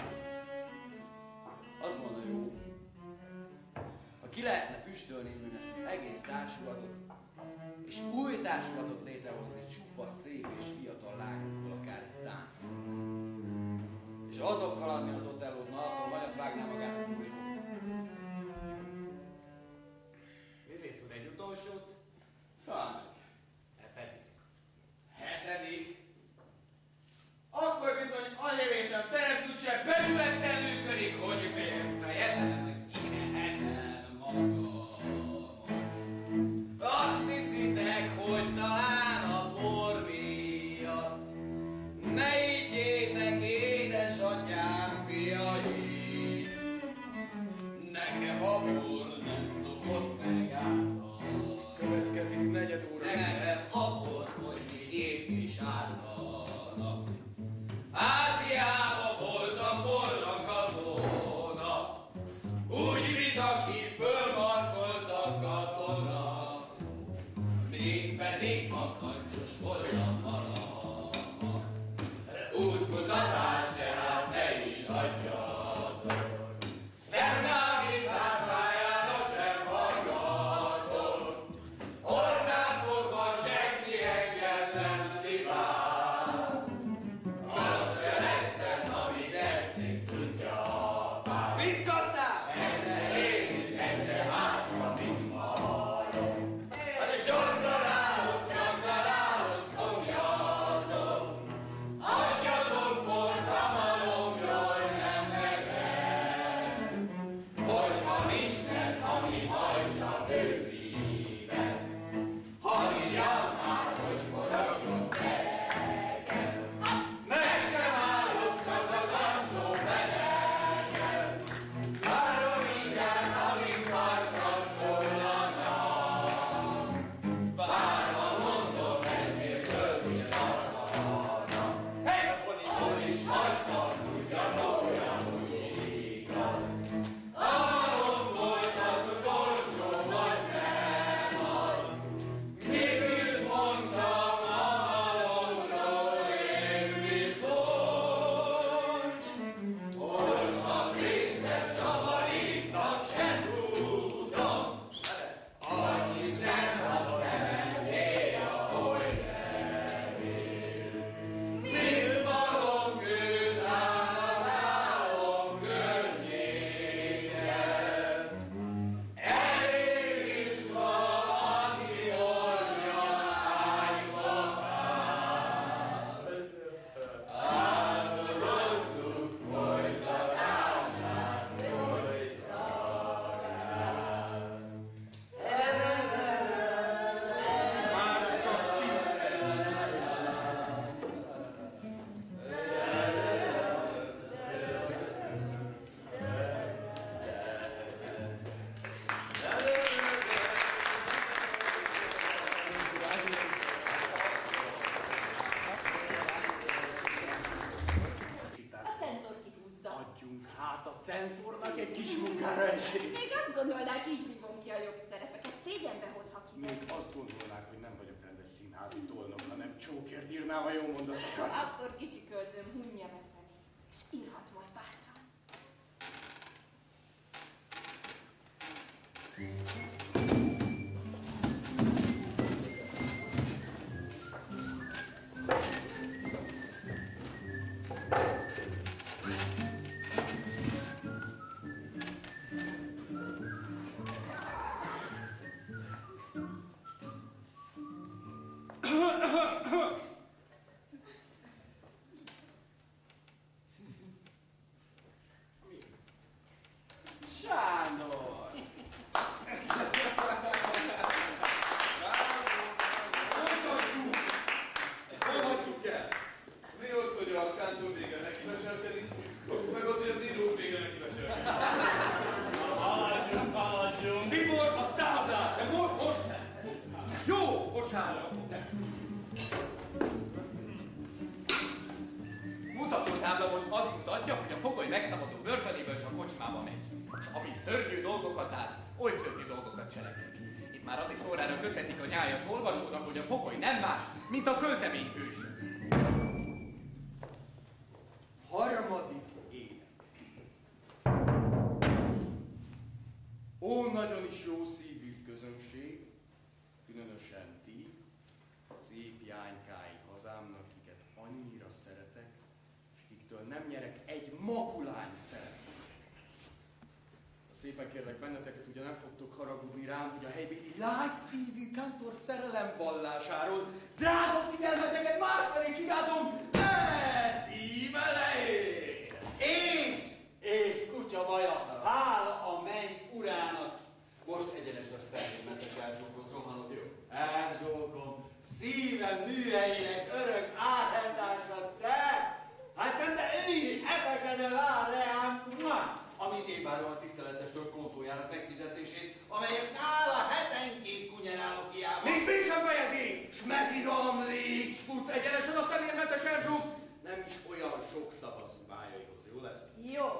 Az volna jó, ha ki lehetne füstölni innen ezt az egész társulatot, és új társulatot létrehozni csupa szép és fiatal lányokból, akár egy táncolni. És azokkal adni az Otellót, na attól nagyot vágná magát a bulikon. Művész úr, egy utolsót? Szállj! Hetedik. Akkor bizony anyevésem teremtútság becsülettel működik, hogy fejezenem kéne ezen magam. Azt hiszitek, hogy talán a bor miatt ne iggyétek, édesatyám fiai. Nekem a bor nem szokott megáltani. Következik negyed óra. Nekem akkor, hogy még épp is ártanak. Hát hiába voltam boldog katona, úgy bizaki fölmarkolt a katona, mégpedig makancsos voltam valaha. Útmutatás tehát ne is adjatok, szemlágítás pályára sem hallgatok, ornán fogva senki engem nem szívál. cenzornak egy kis munkára esik. Még azt gondolnák, így hívom ki a jobb szerepeket. Szégyenbe hozha ki. Még azt gondolnák, hogy nem vagyok rendes színházi tolnok, hanem csókért írnám a jó mondatokat. Akkor kicsi költőm hunja beszélni, és írhat majd bátran. Sándor! Mondhatjuk el. Mi ott, hogy a kántor végre neki veselkedik, meg ott, hogy az író végre neki veselkedik. Haladjunk! Tibor, a táblát! De most nem! Jó, bocsánat! Mutatótábla most azt mutatja, hogy a fogoly megszabadul börtönéből és a kocsmába megy. És ami szörnyű dolgokat lát, oly szörnyű dolgokat cselekszik. Itt már az is órára köthetik a nyájas olvasónak, hogy a fogoly nem más, mint a költemény hős. Harmadik ének. Ó, nagyon is jó szívű közönség, különösen ti, szép jánykái hazámnak, kiket annyira szeretek, és kiktől nem nyerek egy makulány szeretet. Szépen kérlek benneteket, ugye nem fogtok haragudni rám, hogy a helybéli lágyszívű kántor szerelem vallásáról drága figyelmeteket másfelé csigázom, mert íme leér! És kutya vaja, hála a menny urának! Most egyenest a szervénymentes Erzsókhoz rohanok. Erzsókom, szívem műhelyének örök áthentásra te! Hát nem, de ő is epekede vár reám, amint én várom a tiszteletestől kontójának megfizetését, amelyet nála hetenként kunyerálok hiába. Még mi sem fejezi, s megiramlik, s fut egyenesen a szemérmentes Erzsók, nem is olyan sok tavaszú bájaihoz, jó lesz? Jó.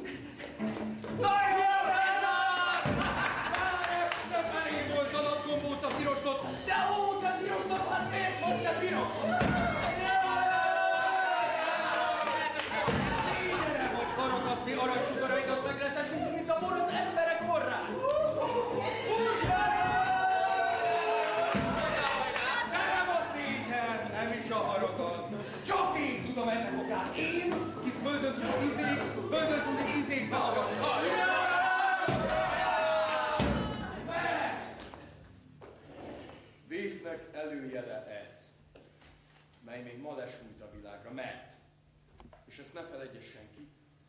Nem elég volt a napgombóc a pirostot, de ó, te pirostot, hát miért vagy te piros? Mi aranysugaraidat megreszesünk, mint a bor az emberek orrán! Nem a szégyen, nem is a harag az. Csak én tudom ennek okát. Én, itt böldöntúli izékbe avattam. Vésznek előjele ez, mely még ma lesújt a világra, mert, és ezt ne feledje senki,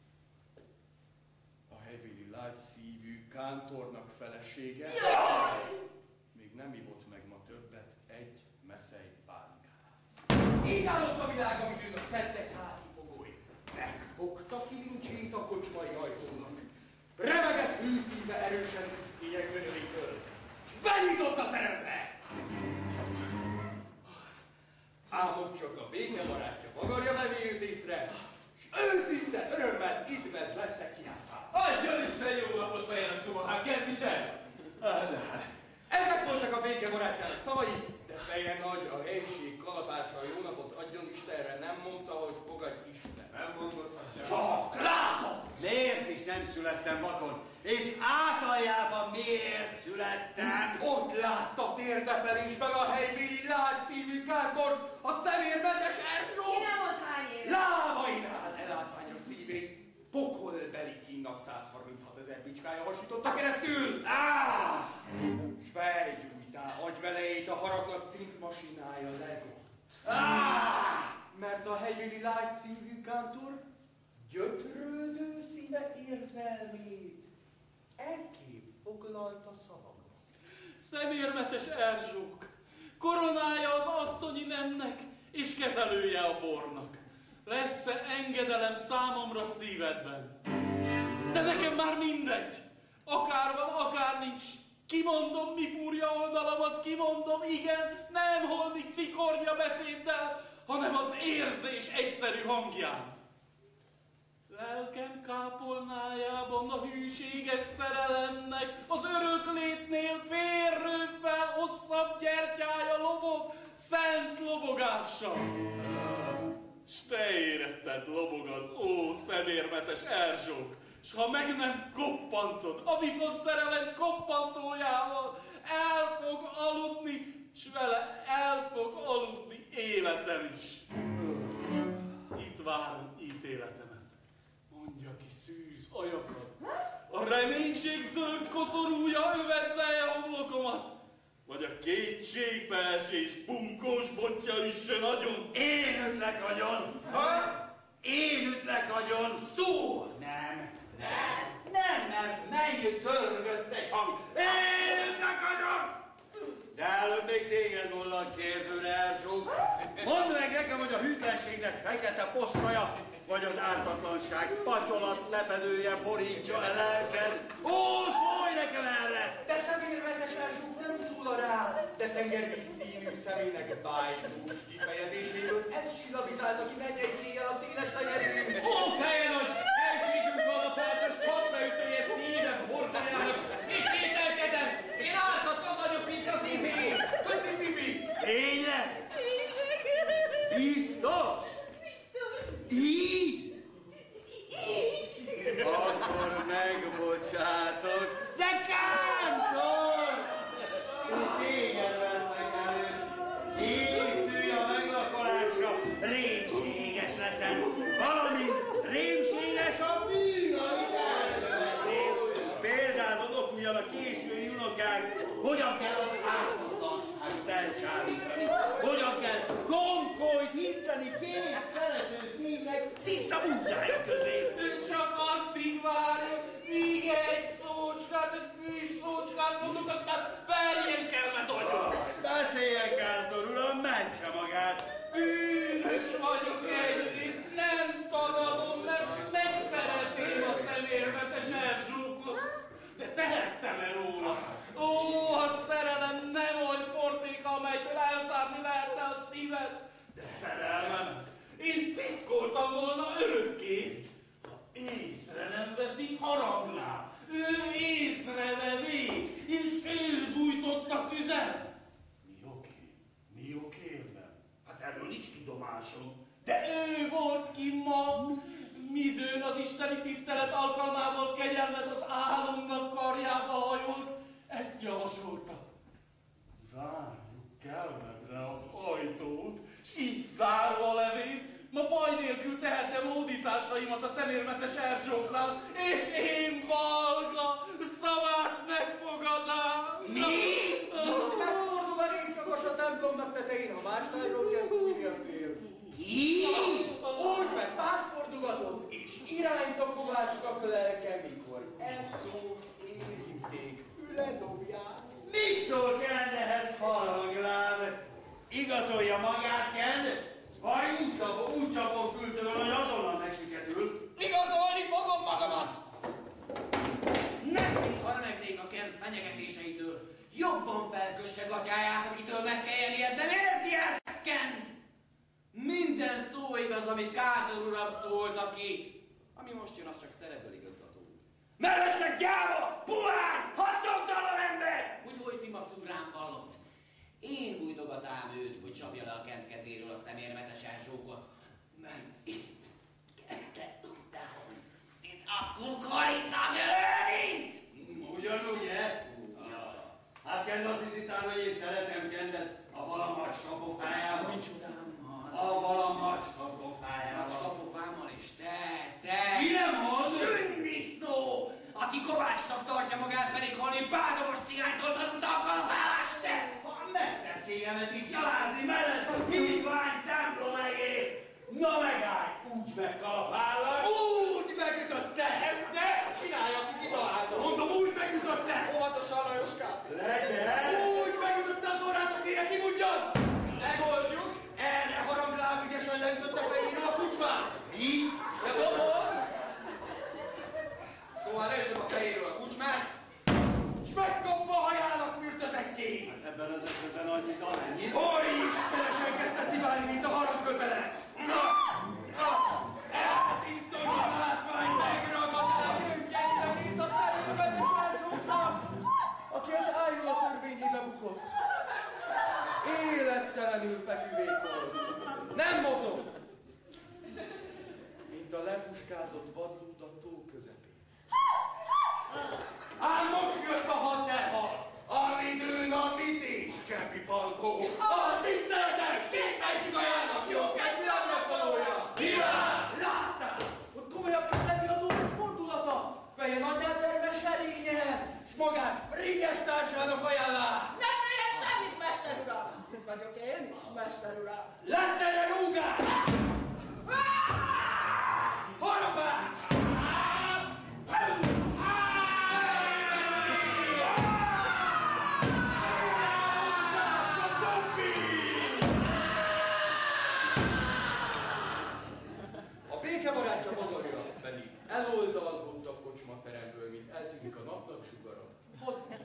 helybéli lágyszívű kántornak felesége még nem ivott meg ma többet egy meszely pálinkát. Így állott a világ, amit ő a szent egyházi fogoly. Megfogta kilincsét a kocsmai ajtónak. Remegett hűszíve erősen ütkények önöritől, s benyitott a terembe. Ám ott csak a békebarátja magarja vevé őt észre, s őszinte örömmel idvezlettek hiátán. Adjon Isten jó napot fejenek, Tomahán, kedvis el! Ezek voltak a béke barátjának szavai, de feje nagy, a helység kalapácsa, a jó napot adjon Istenre, nem mondta, hogy fogadj Isten. Nem mondott azt sem. Csak látom! Miért is nem születtem vakon? És átaljában miért születtem? Ott látta térdepelésben a helybéli lágyszívű kántor, a szemérmentes Erzsó! Ki nem volt hány éve? Lábainál elátványos szívét pokolbeli kínnak 136 000 bicskája hasította keresztül! S felgyújtá agyvelejét a haragnak cintmasinája legott. Mert a helybéli lágyszívű kántor gyötrődő szíve érzelmét ekképp foglalta szavakba. Szemérmetes Erzsók, koronája az asszonyi nemnek, és kezelője a bornak. Lesz-e engedelem számomra szívedben? De nekem már mindegy. Akár van, akár nincs. Kimondom, mi fúrja oldalamat, kimondom, igen, nem holmi cikornya beszéddel, hanem az érzés egyszerű hangján. Lelkem kápolnájában a hűséges szerelemnek az örök létnél férrőbbel hosszabb gyertyája lobog, szent lobogással. S te éretted lobog az szemérmetes Erzsók, s ha meg nem koppantod, a viszont szerelem koppantójával el fog aludni, s vele el fog aludni életem is. Itt várom ítéletemet. Mondja ki szűz ajakat. A reménység zöld koszorúja övezzelje homlokomat. Vagy a kétségbeesés bunkós botja üssön agyon. Én ütlek agyon! Ha? Én ütlek agyon! Szó! Nem! Nem, mert mennyit törgött egy hang. Én ütlek agyon! De előbb még téged volna kérdőre, Erzsók. Mondd meg nekem, hogy a hűtlenségnek fekete poszthaja, vagy az ártatlanság pacsolat lepedője borítja a lelked. Ó, szólj nekem erre! De szemérmetes Erzsók nem szól rád, de tengervíz színű szemének bájtós kifejezéséből ez csillagizálta ki mennyeikéllyel a színes tenyerén. Ó, feje nagy! Elségünk van a perces csapbeütője szívem hordájának! Itt kételkedem! Én ártatlan vagyok, mint az izé! Köszi, Tibi! Tényleg? Biztos? Így? Akkor megbocsátok. De Kántor! Téged veszek elő. Készülj a meglakolásra. Rémséges leszel. Valamint rémséges a bűn, amit elkövettél. Példát adok, ugyan a késői unokák, hogyan kell az ártatlanságot elcsábítani. Hogyan kell konkolyt hintani két szerető szívnek tiszta búzája közé. Csak addig várjon, míg egy szócskát, egy kis szócskát mondok, aztán verjen kelmet agyon. Beszéljen, Kántor uram, mentse magát. Bűnös vagyok egyrészt, nem tagadom, mert megszeretném a szemérmetes Erzsókot. De tehettem-e róla? Ó, a szerelem nem oly portéka, amelytől elzárni lehetne a szívet. De szerelmem, én titkoltam volna örökké. Ha észre nem veszi, haranglám. Ő észrevevé, és ő bújtotta tüzet. Mi oké, nem? Hát erről nincs tudomásom. De ő volt ki ma, midőn az isteni tisztelet alkalmával kegyelmet az álomnak karjába hajolt, ezt javasolta. Zárjuk kelmedre az ajtót, s így zárva levén, ma baj nélkül tehetem hódításaimat a szemérmetes Erzsóknál, és én Valga szavát megfogadám. Mi? Itt megfordul a részkakas a templomnak tetején, a más tájról kezd újni a szél. Ki? Úgy meg más fordulatot, és irányt a kovácsnak lelke, mikor eszót érinték, üledobják. Mit szól Kendehez haranglám? Igazolja magát, Kend? Vagy úgy csapom kültől, hogy azonnal megsiketül? Igazolni fogom magamat! Nem, mintha remegnék a Kent fenyegetéseitől. Jobban felkösse gatyáját, akitől meg kell jelnie, de érti ezt, Kent? Minden szó igaz, amit Kántor uram szólt, aki... Ami most jön, az csak szerepből igazgató. Mellesleg gyáva, puhán, haszontalan ember! Úgy Timaszú rám vallott. Én bújtogatám őt, hogy csapja le a Kent kezéről a szemérmetes Erzsókot. Meg Kentet tudtál. Itt a kukorica érint! Ugyanúgy, Hát Kend azt hiszitán, hogy én szeretem Kendet avval a macska pofájával. Micsodámmal? Avval a macska pofájával. Macska pofámmal is, te! Ki nem mond? Sündisznó! Aki Kovácsnak tartja magát, pedig holni bádomos cigánytól tanult alkalmazállást, te! A mesterségemet is gyalázni mellett, hívvány templom egét! Na megállj, úgy megkalapállak! Úgy megütötte! Ezt ne csinálja, aki kitalálta! Mondom, úgy megütötte! Óvatosan, Lajoskám! Legyen! Úgy megütötte az orrát, akire kimudjant! Megoldjuk! Erre haranglám ügyesen leütötte fejéről a kucsmát! Mi? De dobol! Szóval leütöm a fejéről a kucsmát, s megkapva hajának műrtözetjét! Hát ebben az esetben annyit, amennyit. Oly Istenes mint a lepuskázott vadlúd a tó közepén. Ám most jött a hadderhad, amit a mités, Csepi Pankó, a tiszteletes képmegycsigajának jókedvű abrakolója! Mivel? Láttál, hogy komolyabb kezdeti a dolgok fordulata, feje nagyját terve serénye, s magát frigyes társának ajánlá! Ne féljen semmit, mester uram! Itt vagyok én is, mester uram! Lettere rúgát! Harapás! A békebarátja modorja pedig eloldalgott a kocsmateremből, mint eltűnik a napnak sugara. Hosszú.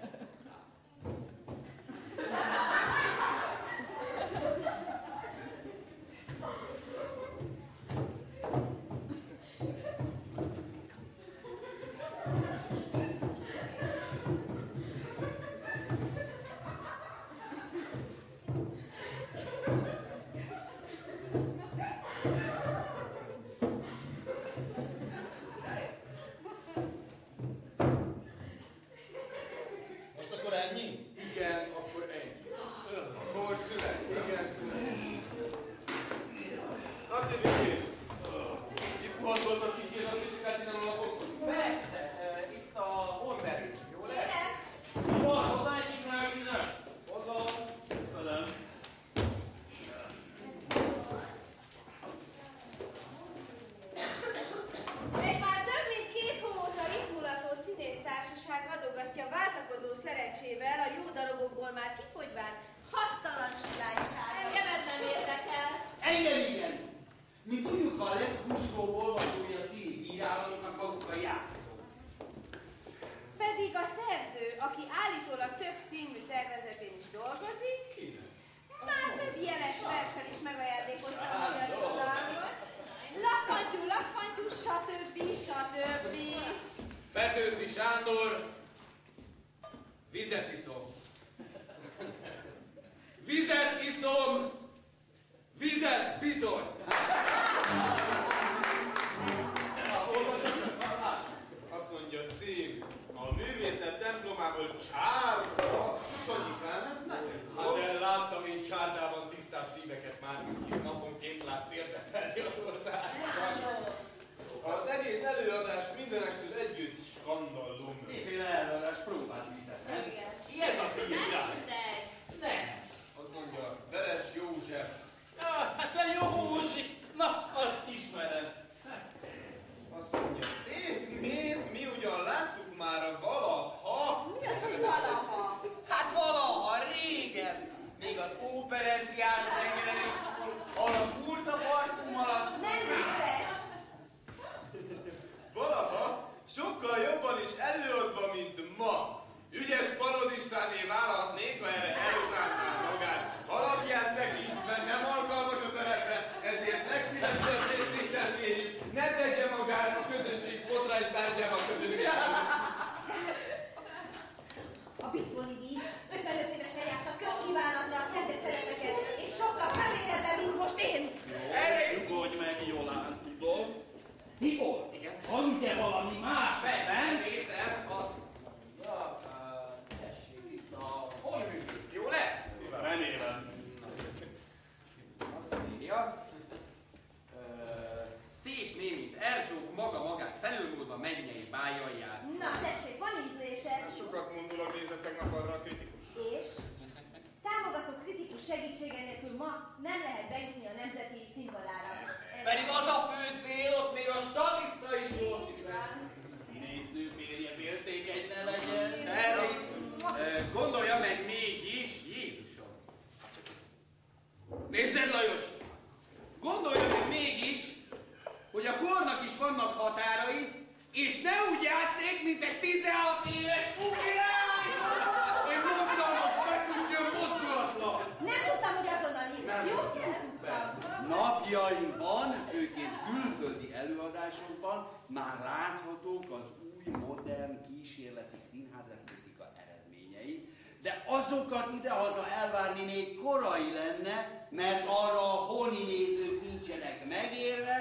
Napjainkban, főként külföldi előadásokban már láthatók az új, modern, kísérleti színházesztétika eredményei, de azokat idehaza elvárni még korai lenne, mert arra a honi nézők nincsenek megérve,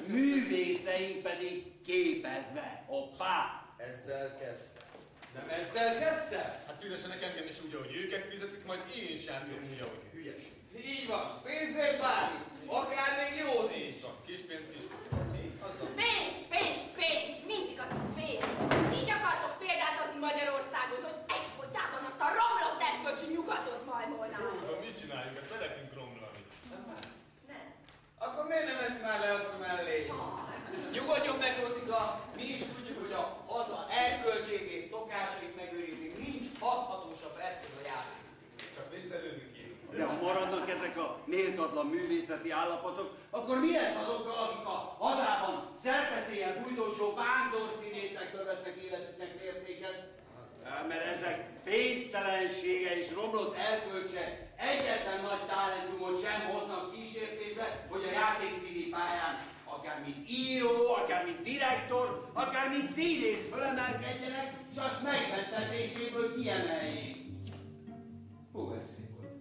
művészeink pedig képezve. Hoppá! Ezzel kezdte. Nem ezzel kezdte? Hát fizessenek engem is úgy, ahogy őket fizetik, majd én is játszom úgy, ahogy hülyeség. Így van, pénzért bármi, akár még jót is. Csak kis pénz. Pénz, pénz, pénz, mindig az a pénz. Így akartok példát adni Magyarországon, hogy egyfolytában azt a romlott erkölcsű nyugatot majmolnátok. Róza, mit csináljuk? Hát szeretünk romlani. Nem. Akkor miért nem eszi már le azt a mellé? Nyugodjon meg, Rozika, mi is tudjuk, hogy a haza erkölcsét és szokásait megőrizni nincs hathatósabb eszköz a játékszínű. Csak viccelődünk ki. De ha maradnak ezek a méltatlan művészeti állapotok, akkor mi lesz azokkal, akik a hazában szerteszélyen bújtósó vándorszínészektől vesznek életüknek mértéket? Mert ezek pénztelensége és romlott erkölcse egyetlen nagy talentumot sem hoznak kísértésbe, hogy a játékszíni pályán akár mint író, akár mint direktor, akár mint színész fölemelkedjenek, és azt megvettetéséből kiemeljék. Hú, ez szép volt.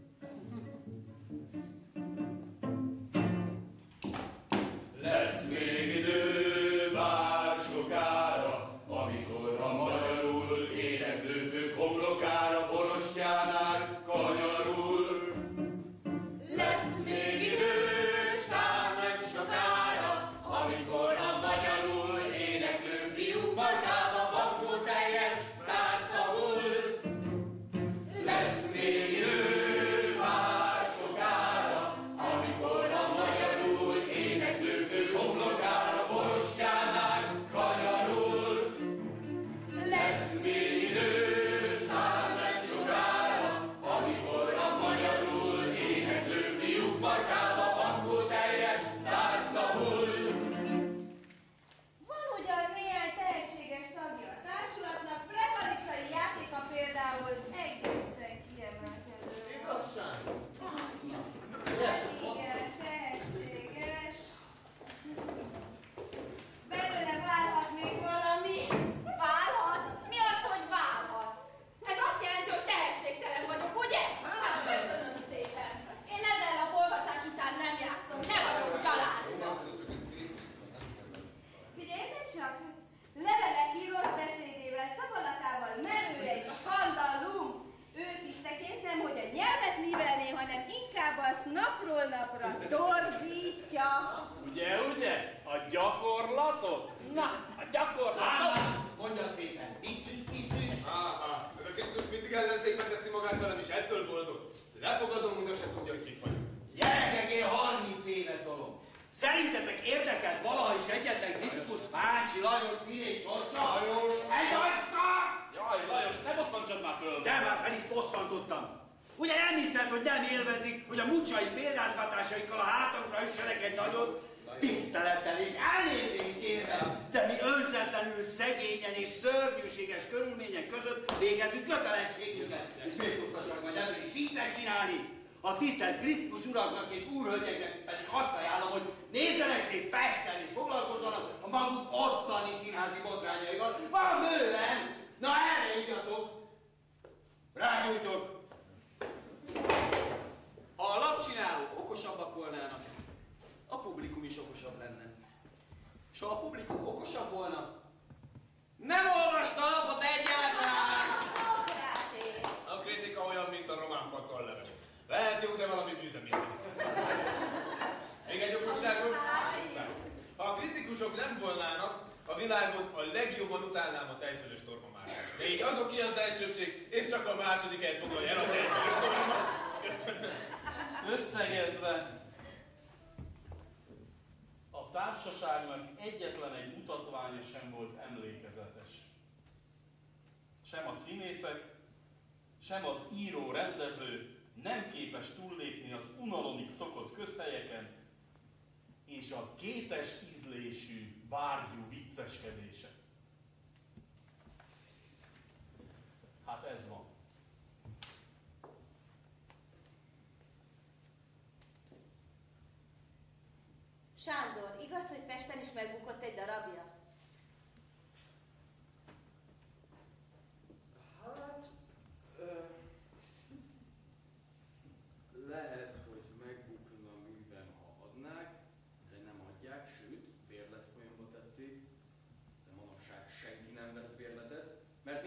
Lesz még idő már sokára, amikor a magyarul éneklő fők homlokára borostyánál kanyarul. Lesz még idő, s talán nem sokára, amikor a magyarul éneklő fiúk markába bankó teljes tárca hull. Lesz még idő már sokára, amikor a magyarul éneklő fők homlokára borostyánál kanyarul. Lesz még idő, s talán nem sokára, amikor a magyarul éneklő fiúk markába bankó teljes tárca hull. Van ugyan néhány tehetséges tagja a társulatnak, prekalicai játéka például egészen kiemelkedő. Igazság? Hát igen, tehetséges. Belőle válhat még valami. Válhat? Mi az, hogy válhat? Ez azt jelenti, hogy tehetségtelen vagyok, ugye? Hát köszönöm szépen. Én ezzel a olvasás után nem játszom, ne vagyok gyalázva. Figyeljetek csak! Levele írott beszédével, szavalatával merő egy skandallum. Ő tiszteként nem, hogy a nyelvet művelné, hanem inkább azt napról napra torzítja. Ugye? A gyakorlatot? Na, A gyakorlatot? Mondjad szépen, kis. Ez a kritikus mindig ellenzékben teszi magát velem, és ettől boldog. De elfogadom, hogy se tudja, hogy kik vagyunk. Gyerekek, én 30 évet tolom. Szerintetek érdekelt valaha is egyetlen kritikust Fáncsi Lajos színész sorsa? Lajos! Egy arccal! Jaj, Lajos, ne bosszantsad már föl! De már fel is bosszantottam. Ugye nem hiszed, hogy nem élvezik, hogy a mucsai példázgatásaikkal a hátunkra üssenek egy nagyot? Tisztelettel és elnézést kérve, de mi önzetlenül szegényen és szörnyűséges körülmények között végezzük kötelességünket. És miért tudtassak majd ebből is viccet csinálni? A tisztelt kritikus uraknak és úrhölgyeknek pedig azt ajánlom, hogy nézzenek szét Pesten és foglalkozzanak a maguk ottani színházi botrányaival. Van bőven! Na erre igyatok! Rágyújtok! Ha a lapcsinálók okosabbak volnának, a publikum is okosabb lenne. És ha a publikum okosabb volna, nem olvasta a lapot egyáltalán! Szokrátész! A kritika olyan, mint a román pacolleves. Lehet jó, de valami bűze minden. Még egy okosságot? Ha a kritikusok nem volnának, a világon a legjobban utálnám a tejfölös tormamárást. De így azok ki az elsőbség, és csak a második helyet foglalja el a tejfölös torma. Köszönöm. Összegezve, a társaságnak egyetlen egy mutatványa sem volt emlékezetes. Sem a színészek, sem az író-rendező nem képes túllépni az unalomig szokott közhelyeken, és a kétes ízlésű, bárgyú vicceskedése. Hát ez van. Sándor, igaz, hogy Pesten is megbukott egy darabja? Hát... lehet, hogy megbukna műben, ha adnák, de nem adják, sőt,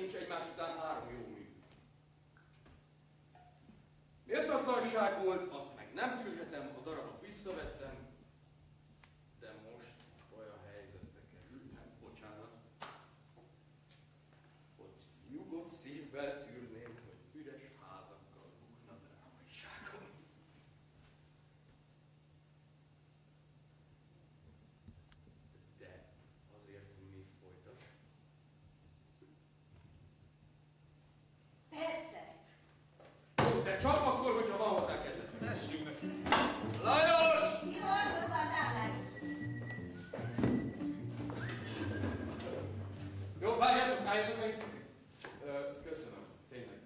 nincs egymás után 3 jó mű. Méltatlanság volt, azt meg nem tűrhetem, a darabot visszavettem, de most olyan helyzetbe kerültem, bocsánat, hogy nyugodt szívvel tűrném, hogy üres házakkal bukna drámaiságon. De azért mi folytas? Persze. De csak akkor, hogyha van hozzá kedvetek. Tessünk neki. Lajos! Ki volt hozzá a táblát? Jó, várjátok meg egy picit. Köszönöm, tényleg.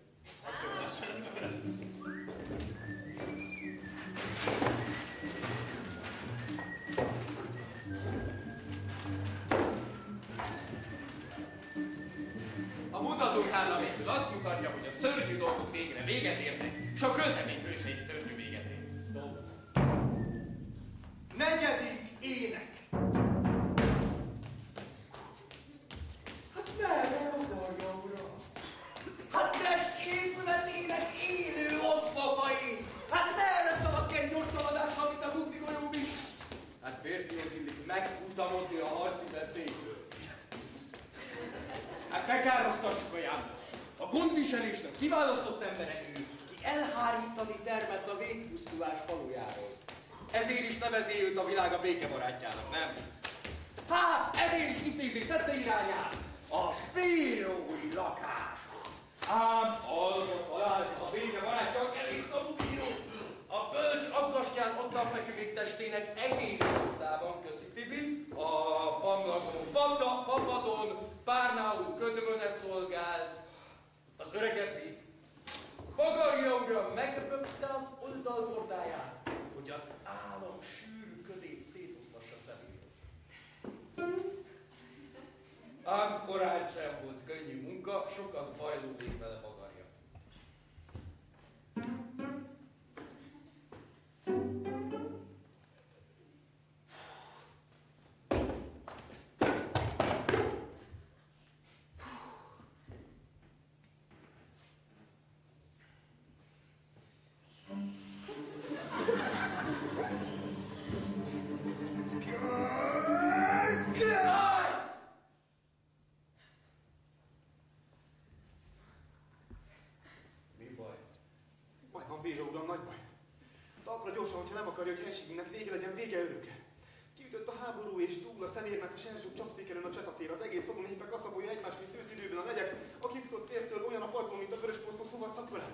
A mutatótábla végül azt mutatja, hogy a szörnyű dolgok végre véget érnek, és a költeménybőség szörnyű véget ér. 4. ének. Hát merre odarja, uram? Hát test épületének élő oszlopai! Hát merre szaladken gyorsaladással, mint a bukni golyó is? Hát férfihoz illik megfutamodni a harci beszédből. Hát bekároztassuk a jámbot. A gondviselésnek kiválasztott emberek ők, ki elhárítani termet a végpusztulás falujáról. Ezért is nevezi őt a világ a békebarátjának, nem? Hát, ezért is intézi tette irányát a bírói lakáshoz. Ám arra találta a békebarátja a kerészszavú bírót. A bölcs aggastyán ott a feküdik testének egész hosszában, köszi Tibi, a pamlagon papadon, párnául ködömöne szolgált, az öregebbi. Magarja uram megbökte az oldalbordáját, hogy az állam sűrű ködét szétosztassa szeméről. Ám korán sem volt könnyű munka, sokat bajlódik vele magarja. Hogy helységünknek vége legyen, vége örökre. Kiütött a háború és túl a szemérmetes erzsúk csapszékelőn a csatatér. Az egész falun népek kaszabolja egymást, mint őszidőben a legyek. A kifutott fértől olyan a padló, mint a vörös posztó, szóval szakorán.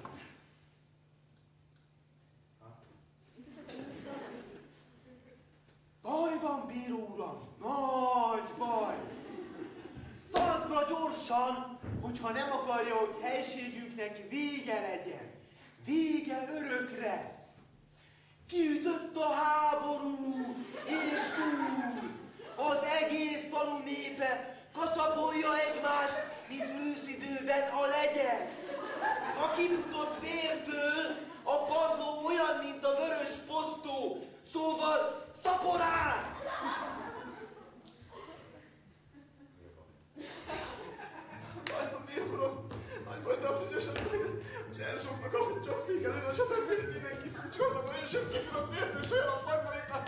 Baj van, bíró uram! Nagy baj! Talpra gyorsan, hogyha nem akarja, hogy helységünknek vége legyen. Vége örökre! Kiütött a háború, és túl az egész falu népe kaszapolja egymást, mint őszidőben a legyek. A kifutott fértől a padló olyan, mint a vörös posztó, szóval szaporán! Uram, nagy volt a füzősen, és elsoknak, ahogy csak székelőn a csatát, mindenki szücskazabban, és sem kifutott fértől, olyan a padló, mint a...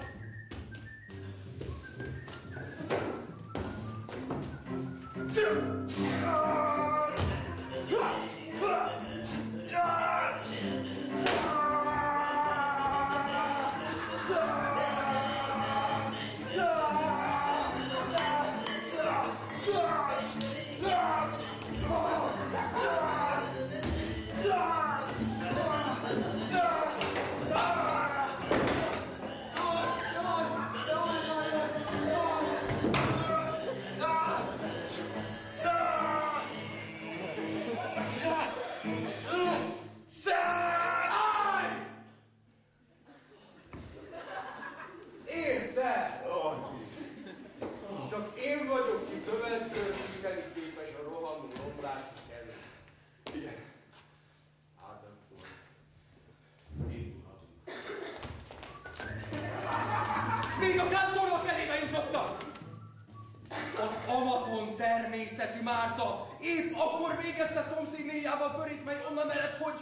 természetű Márta. Épp akkor végezte szomszédnéjával körét, mely onnan ered, hogy...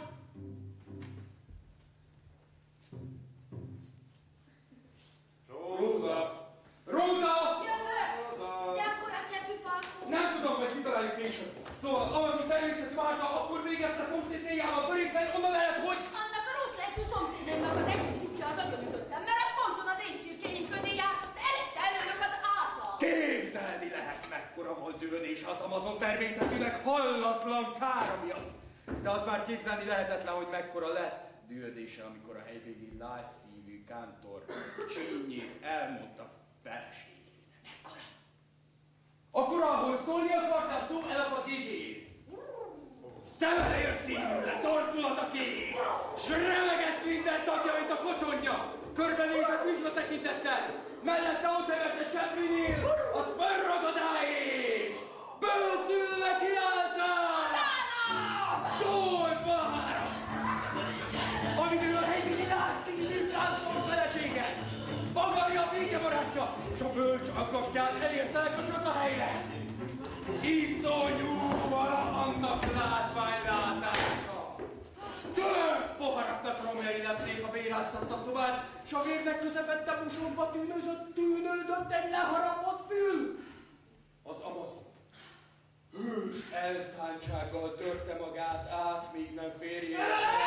Róza! Róza! Jövök! De akkor a cseppipalkó... Nem tudom, hogy kitaláljuk később. Szóval Amazon természetű Márta akkor végezte szomszédnéjával körét, mely onnan ered, hogy... Annak a rossz lejtő szomszédnémnek az egyik csukja az agyonütöttem, mert a fonton az én csirkéim közé járt, azt elette előnök az által. Képzelni lehet, mekkora volt dühödés az Amazon természetűnek hallatlan kára miatt. De az már képzelni lehetetlen, hogy mekkora lett dühödése, amikor a helybéli látszívű kántor csényét elmondta feleségének. Mekkora? Akkora, ahogy szólni akart, de a szó elakad végéig. Szemelér szívű lett, arculata kék, s remegett minden tagja, mint a kocsonyja. Körbenézett vizsga tekintettel, mellette ott evett egy seprinél, az fölragadáés! Bőszülve kiáltál! Szólj, Bahára! Amit ő a helybéli látszívű kántor felesége, magarja a béke barátja, s a bölcs akasztján elértelek a csatahelyre. Iszonyú annak látványlátása! Több poharaknak romjai lepték a véráztatta szobát, s a vérnek közepette busódva tűnődött egy leharapott fül. Az Amazon hős elszántsággal törte magát át, míg nem férjél.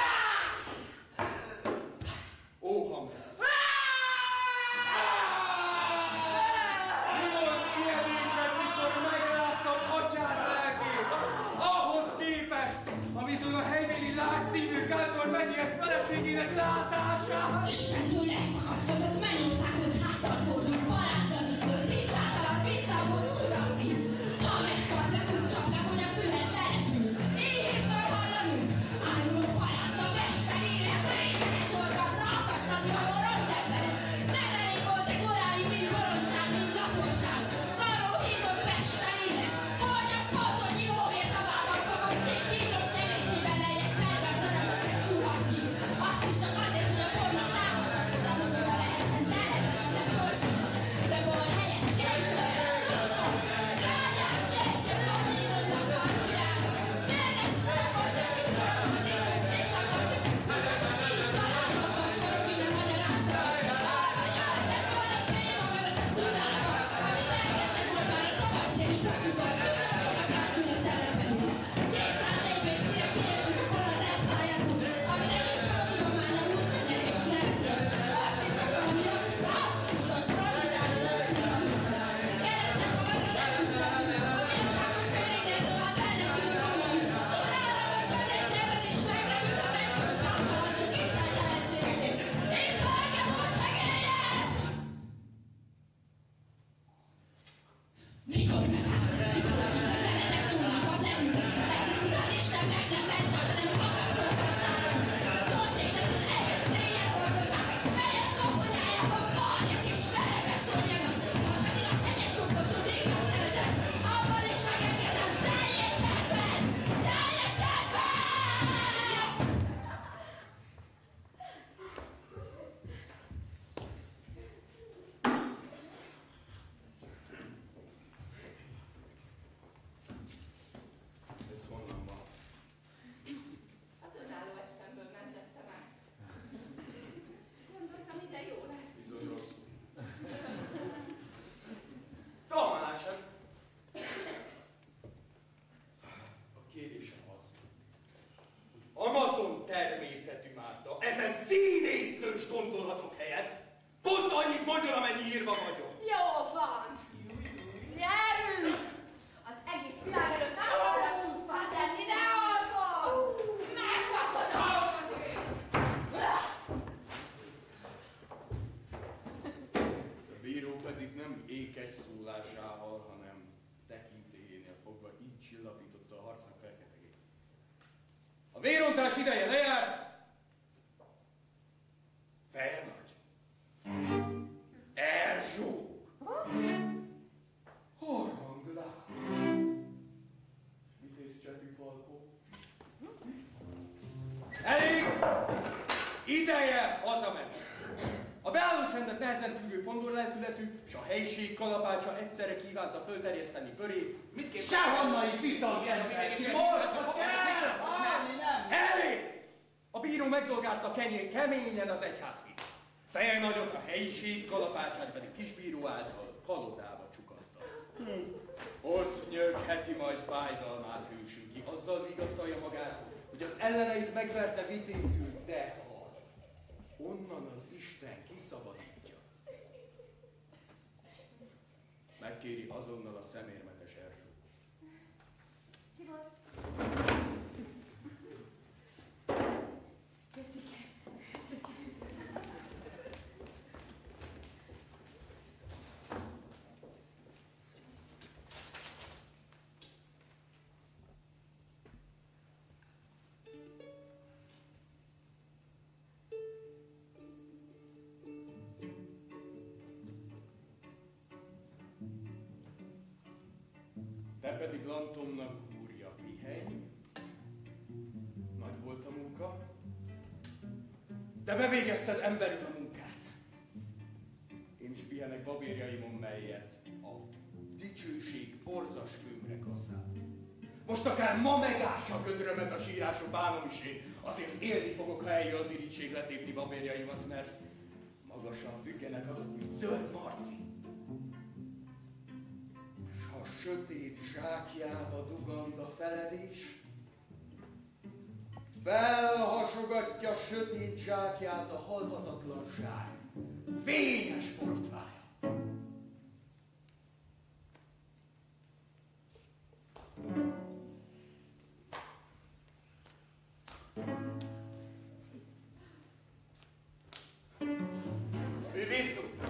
Óham! Mi volt ijedésed, mikor megláttam atyád lelkét? Ahhoz képest, amitől a helybéli látszívű kántor megijedt feleségének látását. Istentől elfakadhatott Mennyországhoz háttal fordult parázdavisztől, tisztátalan visszavont uramfi. Ha megkaplak, úgy csaplak, hogy a fület lehetül. Éhésztől hallanunk, áruló parázda mesterére, részletes orgazda akasztani való rontember. Nem elég volt egy orái, mint bolondság, mint lakosság. Karó hízott mesterére, hogy a pozsonyi hóvért a vállal fogott csinkított nelésében lejjebb felvert örömöket uramfi. Azt is csak azért, hogy a bornak támosabb szudamodóra lehessen, de lehetetlen boltani. De bor helyett kejtően szóltam. Drágyám, gyereke, szomnyított a partvilága. Mérnek tudom, hogy a kis koromban néztük szétszakadni. Ha csak a víz találkozban forog innen magyaráztal. Arra gyártett volna fél magadat a tudába. Amit elkezdett, hogy már a továbbtéri kocsiban tudom, és akármilyen telepedünk. 200 lépés mire kiérzik a por az elszájából. Aminek iskola-tudományon úgy mennem és nevetjen. Azt is akarom, hogy az franciusos francidásos tudom. Keresztek magadra nem tudsz rakni, amilyen csak úgy félnéknél tovább el nem tudom mondani. Tudára vagy középtében is megrevült a megkorú számtalanság és eltelességeknél. És ha engem úgy segélyed! Mikor megállod az ipadat, a feledek csónakban nem ülnek, ezek után Isten meg nem megy csak, hanem akasztol felszállnak. Csontédet az evett széjjel hordoznak, fejed koponyájában varjak és verebek szóljanak, ha pedig a szennyes kukkosodékban szereted, abban is megengedem, teljék kedved! Teljék kedved! Ez honnan van? Az önálló estemből mentettem át. Gondoltam, ide jó lesz. Bizony rosszul. Találásod. A kérésem az, hogy Amazon természetű Márta ezen színésznős gondolatok helyett pont annyit mondjon, amennyi írva vagyok. Jó van! Gyerünk! Az egész világ előtt nem akarok csúfát tenni, de otthon! Megkapod a alkotést! A bíró pedig nem ékes szólásával, hanem tekintélyénél fogva így csillapította a harcnak felketegét. A vérontás ideje lejárt, feje nagy. Erzsók! Haranglás! Mit ész Csepi Falkó? Elég! Ideje hazamenni! A beálló csendet mert nehezen tűrő pondorlelkületű, s a helység kalapácsa egyszerre kívánta fölterjeszteni bőrét. Mit képzel? Sehonnai bitalmi ember! Most kell! Hallni nem! Elég! A bíró megdolgálta keményen az egyházfit. Feje nagyot a helyiség kalapácsát pedig kisbíró által kalodába csukatta. Ott nyögheti majd fájdalmát hősünk ki, azzal vigasztalja magát, hogy az elleneit megverte vitézül, de hal. Onnan az Isten kiszabadítja. Megkéri azonnal a szemérmetes Erzsót. Tibor! Köszike! Te pedig Lantomnak úrja pihenj. Nagy volt a munka, de bevégezted emberül a munkát. Én is pihenek babérjaimon, melyet a dicsőség borzas főmre kaszál. Most akár ma megássa gödrömet a sírású bánom is én, azért élni fogok, ha eljön az irigység letépni babérjaimat, mert magasan függenek azok, mint zöld marci. A sötét zsákjába dugand a feledés, felhasogatja sötét zsákját a halhatatlanság fényes borotvája. Művész úr!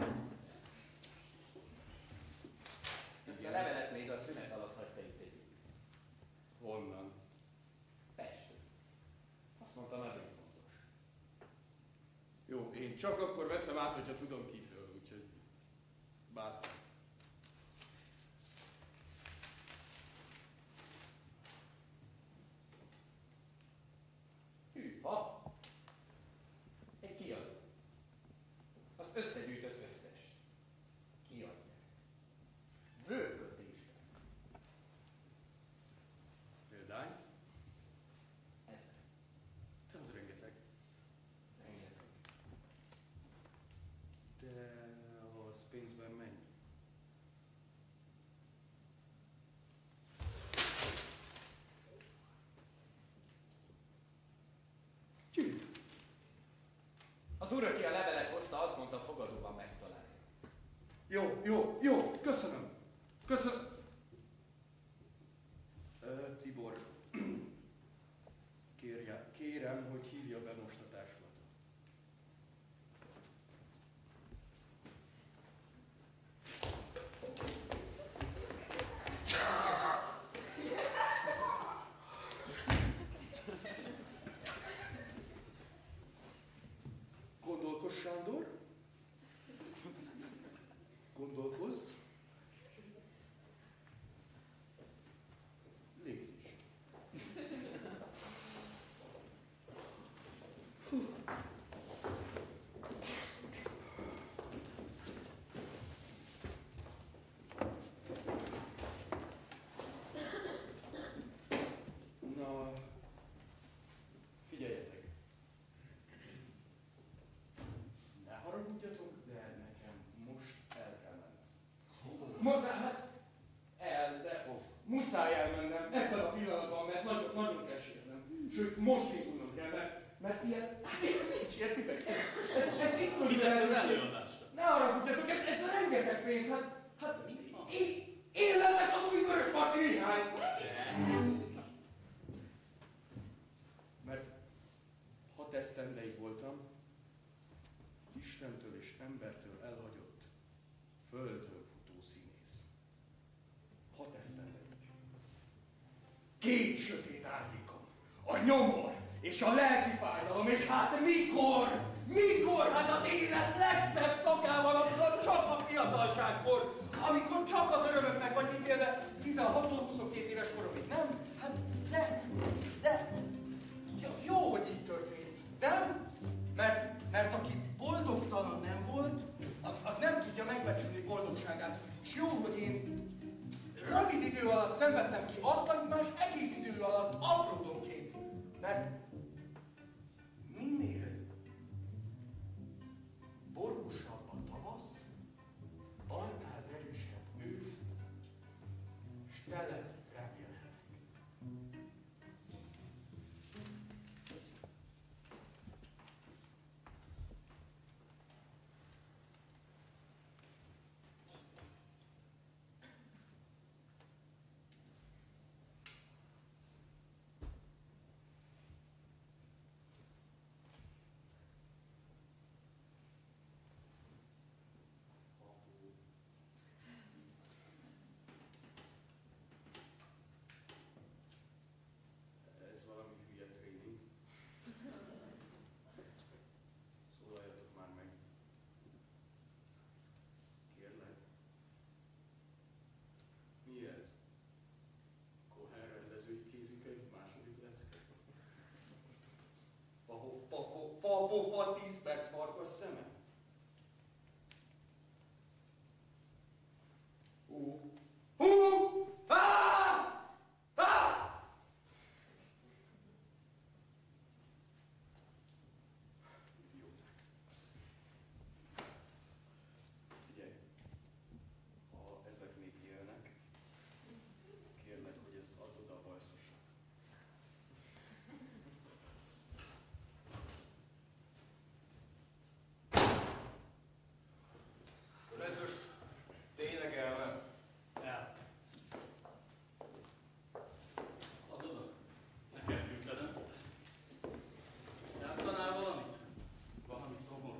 Ezt a levelet még a szünet alatt hagyta itt együtt. Honnan? Pestről. Azt mondta, nagyon fontos. Jó, én csak akkor veszem át, hogyha tudom kitől, úgyhogy bátran. Hűha! Egy kiadó. Az összegyűjtött összes. Kiadja. Bőrkötésben. Példány? Ezer. Te az rengeteg. Rengeteg. De az pénzben mennyi? Gyűjt! Az úr, aki a levelet hozta, azt mondta, fogadóban megtalálja. Jó, köszönöm. Köszönöm. Tibor, kérem, hogy hívja be most a társulatot. Gondolkozz, Sándor. Gondolkozz. Légzés. Na, figyeljetek. Ne haragudjatok, de nekem most el kell mennem. De muszáj elmennem ebben a pillanatban, mert nagyon kell sérnem. Sőt, most indulnom kell, mert ilyen nincs, értitek? Ez iszonyú. Mi lesz az előadásra? Ne haragudjatok, ez rengeteg pénz, hát én leszek az új Vörösmarty Mihály. Mert 6 esztendeig voltam Istentől és embertől elhagyott, földön futó színész. 6 esztendeig. 2 sötét árnyékom, a nyomor és a lelki fájdalom, és hát mikor? Hát az élet legszebb szakában, amikor csak a fiatalságkor, amikor csak az örömöknek vagy ítélve 16-22 éves koromig, nem? Hát de jó, hogy így történt, nem? Mert aki boldogtalan nem volt, S jó, hogy én rövid idő alatt szenvedtem ki azt, amit más egész idő alatt apródonként. Mert minél borúsabb a tavasz, annál derűsebb ősz, s telet remélhetek. Ez valami hülye tréning. Szólaljatok már meg. Kérlek. Mi ez? Cohen rendezői kézikönyv második lecke. Pa 10 perc farkas szeme. Figyelj, ha ezek még élnek, kérlek, hogy ezt add oda a bajszosnak. Ez most tényleg ellen? El. Ezt adod oda? Nekem küldted. Játszanál valamit? Valami szomorú.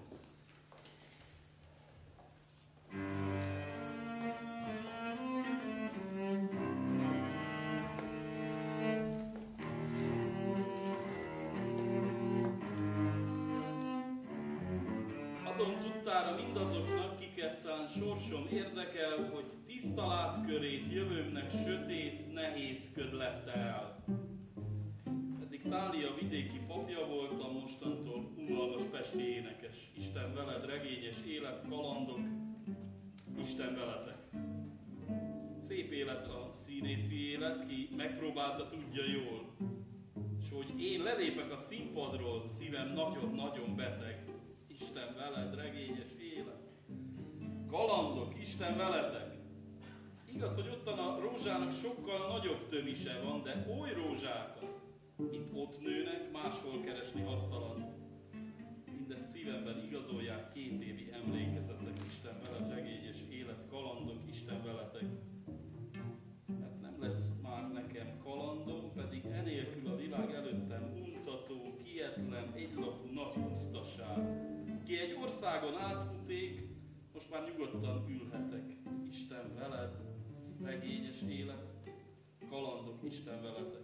Adom tudtára mindazoknak, kikettán sorsom érdekel, hogy tiszta látkörét jövőmnek sötét, nehéz köd lette el. Eddig Tália vidéki papja voltam, mostantól unalmas pesti énekes. Isten veled, regényes élet, kalandok, Isten veletek. Szép élet a színészi élet, ki megpróbálta, tudja jól. S hogy én lelépek a színpadról, szívem nagyon-nagyon beteg. Isten veled, regényes élet. Kalandok, Isten veletek. Igaz, hogy ottan a rózsának sokkal nagyobb tömise van, de oly rózsákat, mint ott nőnek, máshol keresni hasztalan. Mindezt szívemben igazolják 2 évi emlékezetek. Isten veled, regényes élet, kalandok, Isten veletek. Hát nem lesz már nekem kalandom, pedig enélkül a világ előttem untató, kietlen, egylapú nagy pusztaság. Ki egy országon átfuték, most már nyugodtan ülhetek. Isten veled, regényes élet, kalandok, Isten veletek.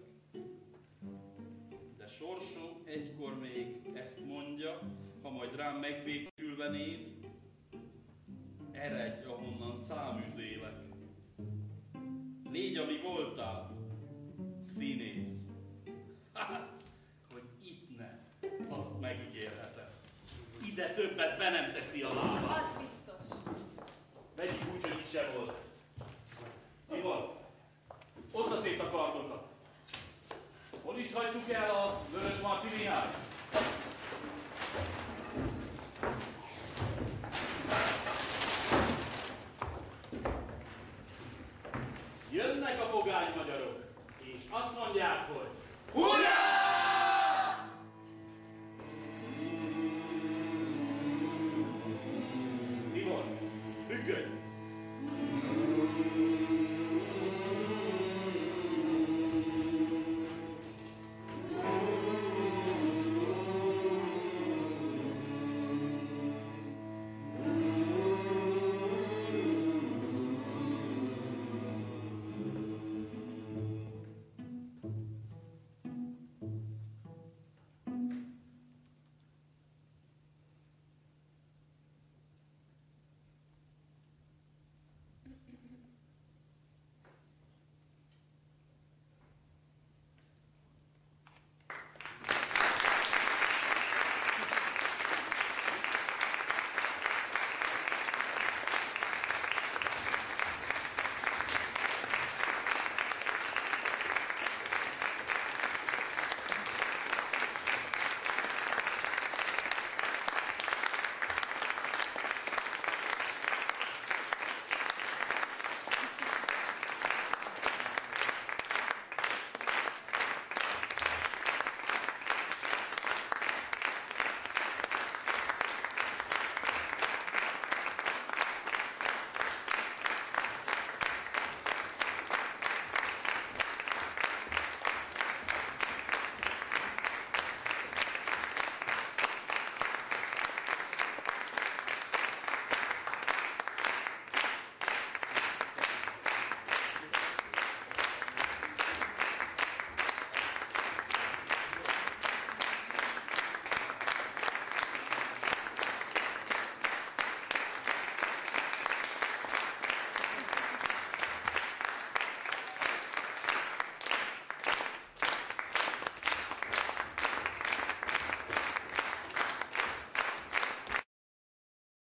De sorsom egykor még ezt mondja, ha majd rám megbékülve néz, eredj, ahonnan számüzélek. Légy, ami voltál, színész. Hát, hogy itt ne, azt megígérhetem. Ide többet be nem teszi a lábát. Az biztos. Vegyük úgy, hogy itt se volt. Mi van? Oszta szét a kardokat. Hol is hagytuk el a Vörös Martiniát? Jönnek a pogány magyarok, és azt mondják, hogy Hurrá!